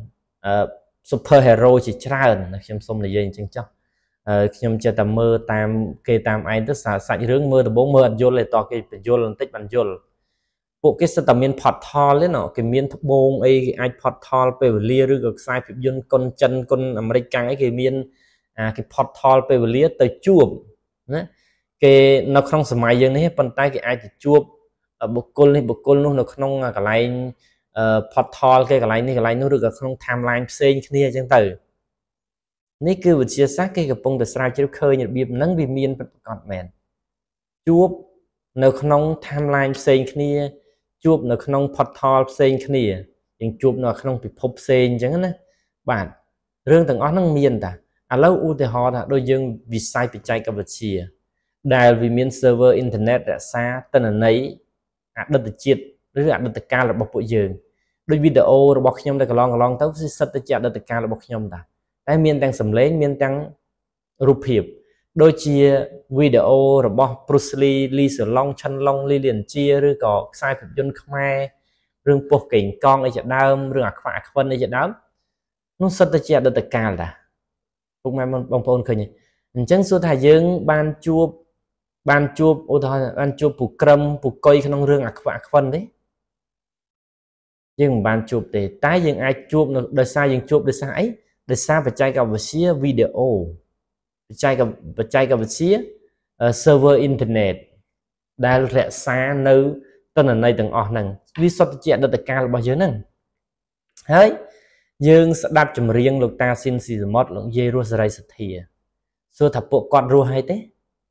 S1: superhero chỉ tràn xem xong là gì chẳng chắcខ្ញុំចេះតែមើលតាមគេតាមឯងទៅសាច់រឿងមើលដំបូងមើលអត់យល់ទេតគេបញ្យល់បន្តិចបានយល់ពួកគេសិតតែមាន portal ទេណគេមានត្បូងអីគេអាច portal ពេលវេលាឬក៏ខ្សែភាពយន្តគុនចិនគុនអាមេរិកកាំងអីគេមានអាគេ portal ពេលវេលាទៅជួបណាគេនៅក្នុងសម័យយើងនេះប៉ុន្តែគេអាចទៅជួបបុគ្គលនេះបុគ្គលនោះនៅក្នុងកន្លែង portal គេកន្លែងនេះកន្លែងនោះឬក៏ក្នុង timeline ផ្សេងគ្នាអញ្ចឹងទៅនេះគឺវិទ្យាសាស្ត្រគេកំពុងតែស្រាវជ្រាវឃើញរបៀបហ្នឹងវាមានប្រកបមែនជួបនៅក្នុង timeline ផ្សេងគ្នាជួបនៅក្នុង portal ផ្សេងគ្នាយើងជួបនៅក្នុងពិភពផ្សេងអញ្ចឹងណាបាទរឿងទាំងអស់ហ្នឹងមានតាឥឡូវឧទាហរណ៍ថាដូចយើងវិស័យបច្ចេកវិទ្យាដែលវាមាន server internet រក្សាទិន្នន័យអតីតជាតិឬអតីតកាលរបស់ពួកយើងដូចវីដេអូរបស់ខ្ញុំដែលកន្លងកន្លងទៅវាសិតទៅជាអតីតកាលរបស់ខ្ញុំតាតែមានទាំងសំឡេងមានទាំងរូបភាពដូចជាវីដេអូរបស់ Bruce Lee Lee Salong Chen Long Lee Lian Chia ឬក៏ខ្សែភាពយន្តខ្មែររឿងពោះកេងកងអីជាដើមរឿងអាខ្វាក់អាខ្វិនអីជាដើមនោះសិតទៅជាអតីតកាលតាពុកម៉ែបងប្អូនឃើញអញ្ចឹងសួរថាយើងបានជួបបានជួបឧទាហរណ៍បានជួបពូក្រឹមពូកុយក្នុងរឿងអាខ្វាក់អាខ្វិនទេយើងមិនបានជួបទេតែយើងអាចជួបដោយសារយើងជួបដោយសារអីដោយសារបច្ចេកវិទ្យាវីដេអូបច្ចេកបច្ចេកវិទ្យា server internet ដែលរក្សានៅទិន្នន័យទាំងអស់ហ្នឹងវាសុទ្ធតែជាអតីតកាលរបស់យើងហ្នឹងហើយយើងស្ដាប់ចម្រៀងលោកតាស៊ីនស៊ីសមុទ្រលោកយាយរស់សេរីសុទ្ធាសួរថាពួកគាត់រស់ហើយទេ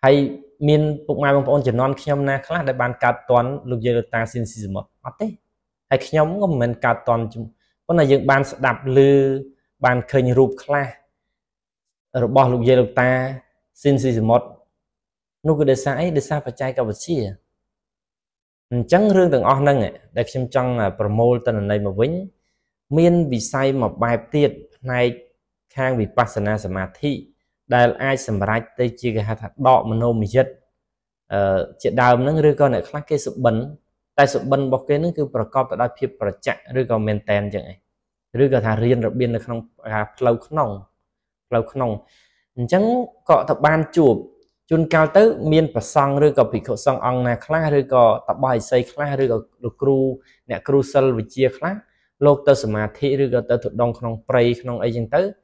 S1: hay miền bụng mai bông ôn chỉ non khi nhom na khác để bàn cát toàn lục dây lục ta xin xin một ở thế hay khi nhom có mình cát toàn có là những bàn đạp lư bàn khơi rụp khác rồi bỏ lục dây lục ta xin xin một nụ cười để sai để sao phải chạy cả vật chi chẳng riêng từng on nâng để xem trong là promote tên này mà vĩnh miền vì sai mà bài tiết này khang vì pasana samadhi đại ai sầm rách tây chi cái hạt đọ mà nôm mình chết chuyện đào nó rơi con này khác cái sự bẩn tại sự bẩn bọc cái nó cứประกอบ tại phiệpประจักษ์ rơi còn maintain chẳng này rơi còn thà riêng đặc biệt là không lâu không lâu không chẳng có tập ban chụp chun cao tới miền và song rơi còn bị khổ song ông này khác rơi còn tập bài xây khác rơi còn được kêu nè kêu sel bị chia khác lột tới samadhi rơi còn tới thực đông không pray không ấy chẳng tới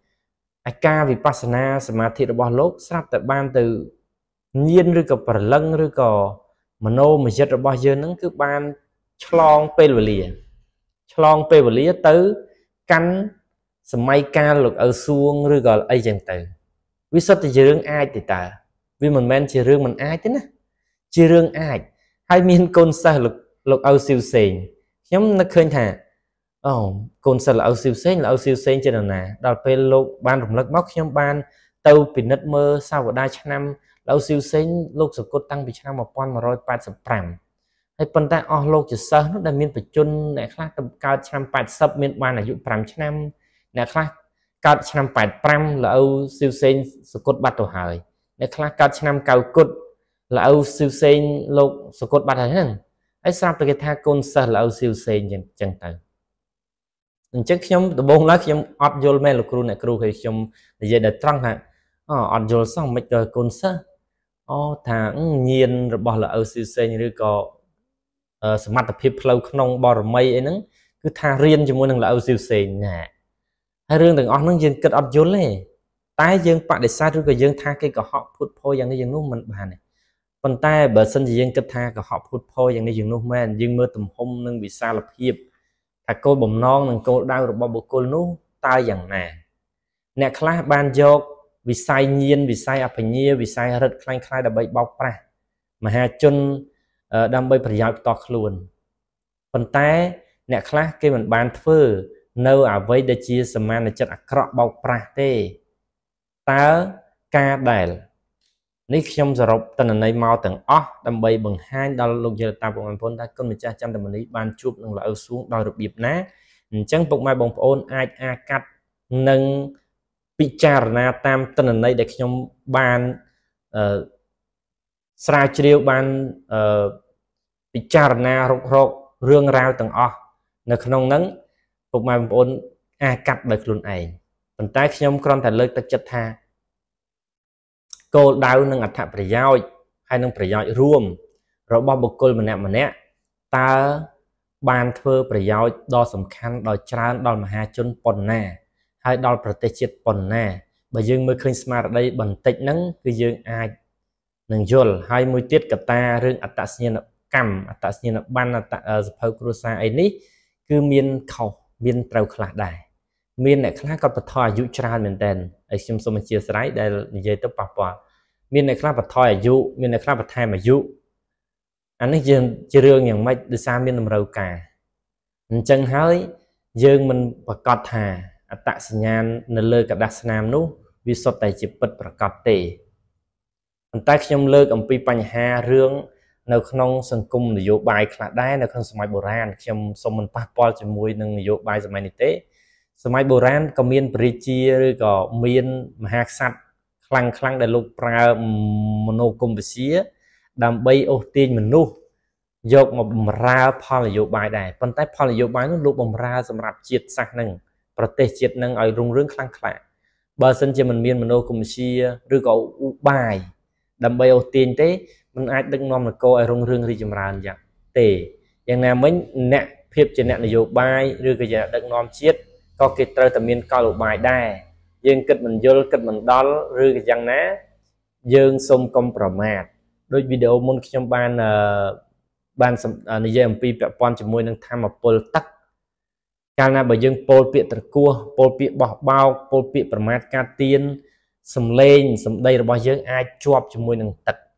S1: ca vì pasana samadhiរបស់លោកស្រាប់តែបានទៅញៀនឬក៏ប្រលឹងឬក៏មโนមយិតរបស់យើងហ្នឹងគឺបានឆ្លងពេលវេលាឆ្លងពេលវេលាទៅកាន់សម័យកាលលោកឪសួងឬក៏អីចឹងទៅវាសុទ្ធតែជារឿងអាចទេតើវាមិនមែនជារឿងមិនអាចទេណាជារឿងអាចហើយមានកូនសិស្សលោកលោកឪស៊ីវសេងខ្ញុំនឹកឃើញថាអូកូនសិស្សលោកឪស៊ីវសេងលោកឪស៊ីវសេងជាណាដល់ពេលលោកបានរំលឹកមកខ្ញុំបានទៅពិនិត្យមើលសាវតាឆ្នាំលោកស៊ីវសេងលោកសកុតតាំងពីឆ្នាំmột nghìn một trăm tám mươi lămហើយប៉ុន្តែអស់លោកជាសិស្សនោះដែលមានបច្ចុប្បន្នអ្នកខ្លះទៅកើតឆ្នាំแปดสิบមានបានអាយុfiveឆ្នាំអ្នកខ្លះកើតឆ្នាំแปดสิบห้าលោកស៊ីវសេងសកុតបាត់ទៅហើយអ្នកខ្លះកើតឆ្នាំ90គុតលោកស៊ីវសេងលោកសកុតបាត់ហើយហ្នឹងហើយស្រាប់តែគេថាកូនសិស្សលោកស៊ីវសេងចឹងចឹងទៅអញ្ចឹងខ្ញុំដំបូងឡើយខ្ញុំអត់យល់មែនលោកគ្រូអ្នកគ្រូឲ្យខ្ញុំនិយាយដល់ត្រង់ថាអូអត់យល់សោះមិនក៏កូនសិស្សអូថាញៀនរបស់លោកឪស៊ីវសេងឬក៏សមត្ថភាពផ្លូវក្នុងបរមីអីហ្នឹងគឺថារៀនជាមួយនឹងលោកឪស៊ីវសេងណាហើយរឿងទាំងអស់ហ្នឹងយើងគិតអត់យល់ទេតែយើងបដិសេធឬក៏យើងថាគេកុហកពុតផោយ៉ាងនេះយ៉ាងនោះមិនបានទេប៉ុន្តែបើសិនជាយើងគិតថាកុហកពុតផោយ៉ាងនេះយ៉ាងនោះមែនយើងមើលទំហំនិងវិសាលភាពថាគោលបំណងនិងគោលដៅរបស់បុគ្គលនោះតើយ៉ាងណាអ្នកខ្លះបានយកវិស័យញៀនវិស័យអភិញ្ញាវិស័យរឹតខ្លាំងខ្លាយដើម្បីបោកប្រាស់មហាជនដើម្បីប្រយោជន៍ផ្ទាល់ខ្លួនប៉ុន្តែអ្នកខ្លះគេមិនបានធ្វើនៅអ្វីដែលជាសមានចិត្តអាក្រក់បោកប្រាស់ទេតើការដែលនេះខ្ញុំសរុបតនន័យមកទាំងអស់ដើម្បីបង្ហាញដល់លោកយាយតាបងប្អូនថាគុណម្ចាស់ចន្ទមនីបានជួបនឹងលោកឪសួងដោយរបៀបណាអញ្ចឹងពុកម៉ែបងប្អូនអាចអាកាត់និងពិចារណាតាមតនន័យដែលខ្ញុំបានអឺស្រាវជ្រាវបានអឺពិចារណារករករឿងរ៉ាវទាំងអស់នៅក្នុងហ្នឹងពុកម៉ែបងប្អូនអាកាត់ដោយខ្លួនឯងប៉ុន្តែខ្ញុំគ្រាន់តែលើកទឹកចិត្តថាគោលដៅនិងអត្ថប្រយោជន៍ហើយនិងប្រយោជន៍រួមរបស់បុគ្គលម្នាក់ម្នាក់តើបានធ្វើប្រយោជន៍ដ៏សំខាន់ដល់ច្រើនដល់មហាជនប៉ុណ្ណាហើយដល់ប្រទេសជាតិប៉ុណ្ណាបើយើងមើលឃើញស្មារតីបន្តិចហ្នឹងគឺយើងអាចនឹងយល់ហើយមួយទៀតកត្តារឿងអត្តសញ្ញាណកម្មអត្តសញ្ញាណប័ណ្ណអត្តសភៅគ្រួសារអីនេះគឺមានខុសមានត្រូវខ្លះដែរមានអ្នកខ្លះក៏បន្ថយអាយុច្រើនមែនតើហើយខ្ញុំសូមអធិស្ឋានដែលនិយាយទៅប៉ះពាល់មានអ្នកខ្លះបន្ថយអាយុមានអ្នកខ្លះបន្ថែមអាយុអានេះយើងជារឿងយ៉ាងម៉េចដោយសារមានតម្រូវការអញ្ចឹងហើយយើងមិនប្រកាសថាអត្តសញ្ញាណនៅលើกระดาษស្នាមនោះវាសុទ្ធតែជាពិតប្រាកដទេប៉ុន្តែខ្ញុំលើកអំពីបញ្ហារឿងនៅក្នុងសង្គមនយោបាយខ្លះដែរនៅក្នុងសម័យបុរាណខ្ញុំសូមមិនប៉ះពាល់ជាមួយនឹងនយោបាយសម័យនេះទេសម័យបុរាណក៏មានព្រះរាជាឬក៏មានមហាក្សត្រខ្លាំងខ្លាំងដែលលោកប្រើមនោគមវិជ្ជាដើម្បីអូសទាញមនុស្សយកមកបម្រើផលនយោបាយដែរប៉ុន្តែផលនយោបាយនោះលោកបម្រើសម្រាប់ជាតិសាសន៍នឹងប្រទេសជាតិនឹងឲ្យរុងរឿងខ្លាំងខ្លាបើសិនជាមិនមានមនោគមវិជ្ជាឬក៏ឧបាយដើម្បីអូសទាញទេមិនអាចដឹកនាំនគរឲ្យរុងរឿងរីកចម្រើនយ៉ាងទេយ៉ាងណាមិញអ្នកភាពជាអ្នកនយោបាយឬក៏ជាអ្នកដឹកនាំជាតិក៏គេត្រូវតែមានកលឧបាយដែរយើងគិតមិនយល់គិតមិនដល់ឬក៏យ៉ាងណាយើងសូមកុំប្រមាទដូចវីដេអូមុនខ្ញុំបានបាននិយាយអំពីពាក់ព័ន្ធជាមួយនឹងធម្មពលទឹកកាលណាបើយើងពោលពាក្យត្រគោះពោលពាក្យបោះបោកពោលពាក្យប្រមាថកាត់ទៀនសំឡេងសម្ដីរបស់យើងអាចជាប់ជាមួយនឹងទឹក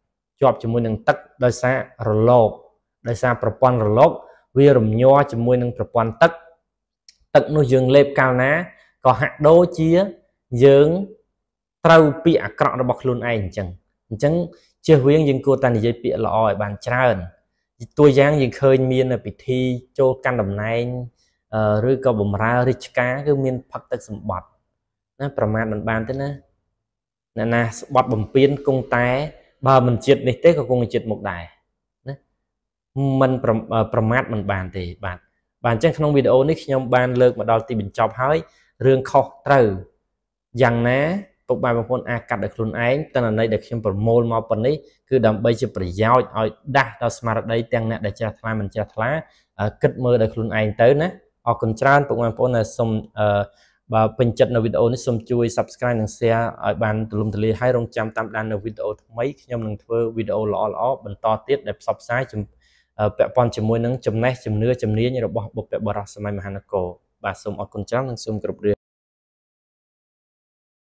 S1: ជាប់ជាមួយនឹងទឹកដោយសាររលកដោយសារប្រព័ន្ធរលកវារំញ័រជាមួយនឹងប្រព័ន្ធទឹកទឹកនោះយើងលេបកាលណាក៏ហាក់ដូចជាយើងត្រូវពាក្យអាក្រក់របស់ខ្លួនឯងអញ្ចឹងអញ្ចឹងជៀសវាងយើងគួរតែនិយាយពាក្យល្អឲ្យបានច្រើនតួយ៉ាងយើងឃើញមានពិធីចូលកាន់តំណែងឬក៏បម្រើរាជការគឺមានផឹកទឹកសម្បត្តិណាប្រមាថមិនបានទេណាអ្នកណាស្បត់បំពេញគង់តែបើមិនជាតិនេះទេក៏គង់ជាតិមុខដែរណាมันប្រមាថមិនបានទេបាទបាទអញ្ចឹងក្នុងវីដេអូនេះខ្ញុំបានលើកមកដល់ទីបញ្ចប់ហើយរឿងខុសត្រូវយ៉ាងណាពុកម៉ែបងប្អូនអាចកាត់ដោយខ្លួនឯងតនន័យដែលខ្ញុំប្រមូលមកប៉ុណ្នេះគឺដើម្បីជាប្រយោជន៍ឲ្យដាស់ដល់ស្មារតីទាំងអ្នកដែលជ្រះថ្លាមិនជ្រះថ្លាគិតមើលដោយខ្លួនឯងទៅណាអរគុណច្រើនពុកម៉ែបងប្អូនដែលសូមបើពេញចិត្តនៅវីដេអូនេះសូមជួយ Subscribe និង Share ឲ្យបានទូលំទូលាយហើយរងចាំតាមដាននៅវីដេអូថ្មីខ្ញុំនឹងធ្វើវីដេអូល្អៗបន្តទៀតដែលផ្សព្វផ្សាយពាក់ព័ន្ធជាមួយនឹងចំណេះជំនឿជំនាញរបស់បុព្វបុរសសម័យមហានគរបាទសូមអរគុណច្រើននិងសូមគោរពលា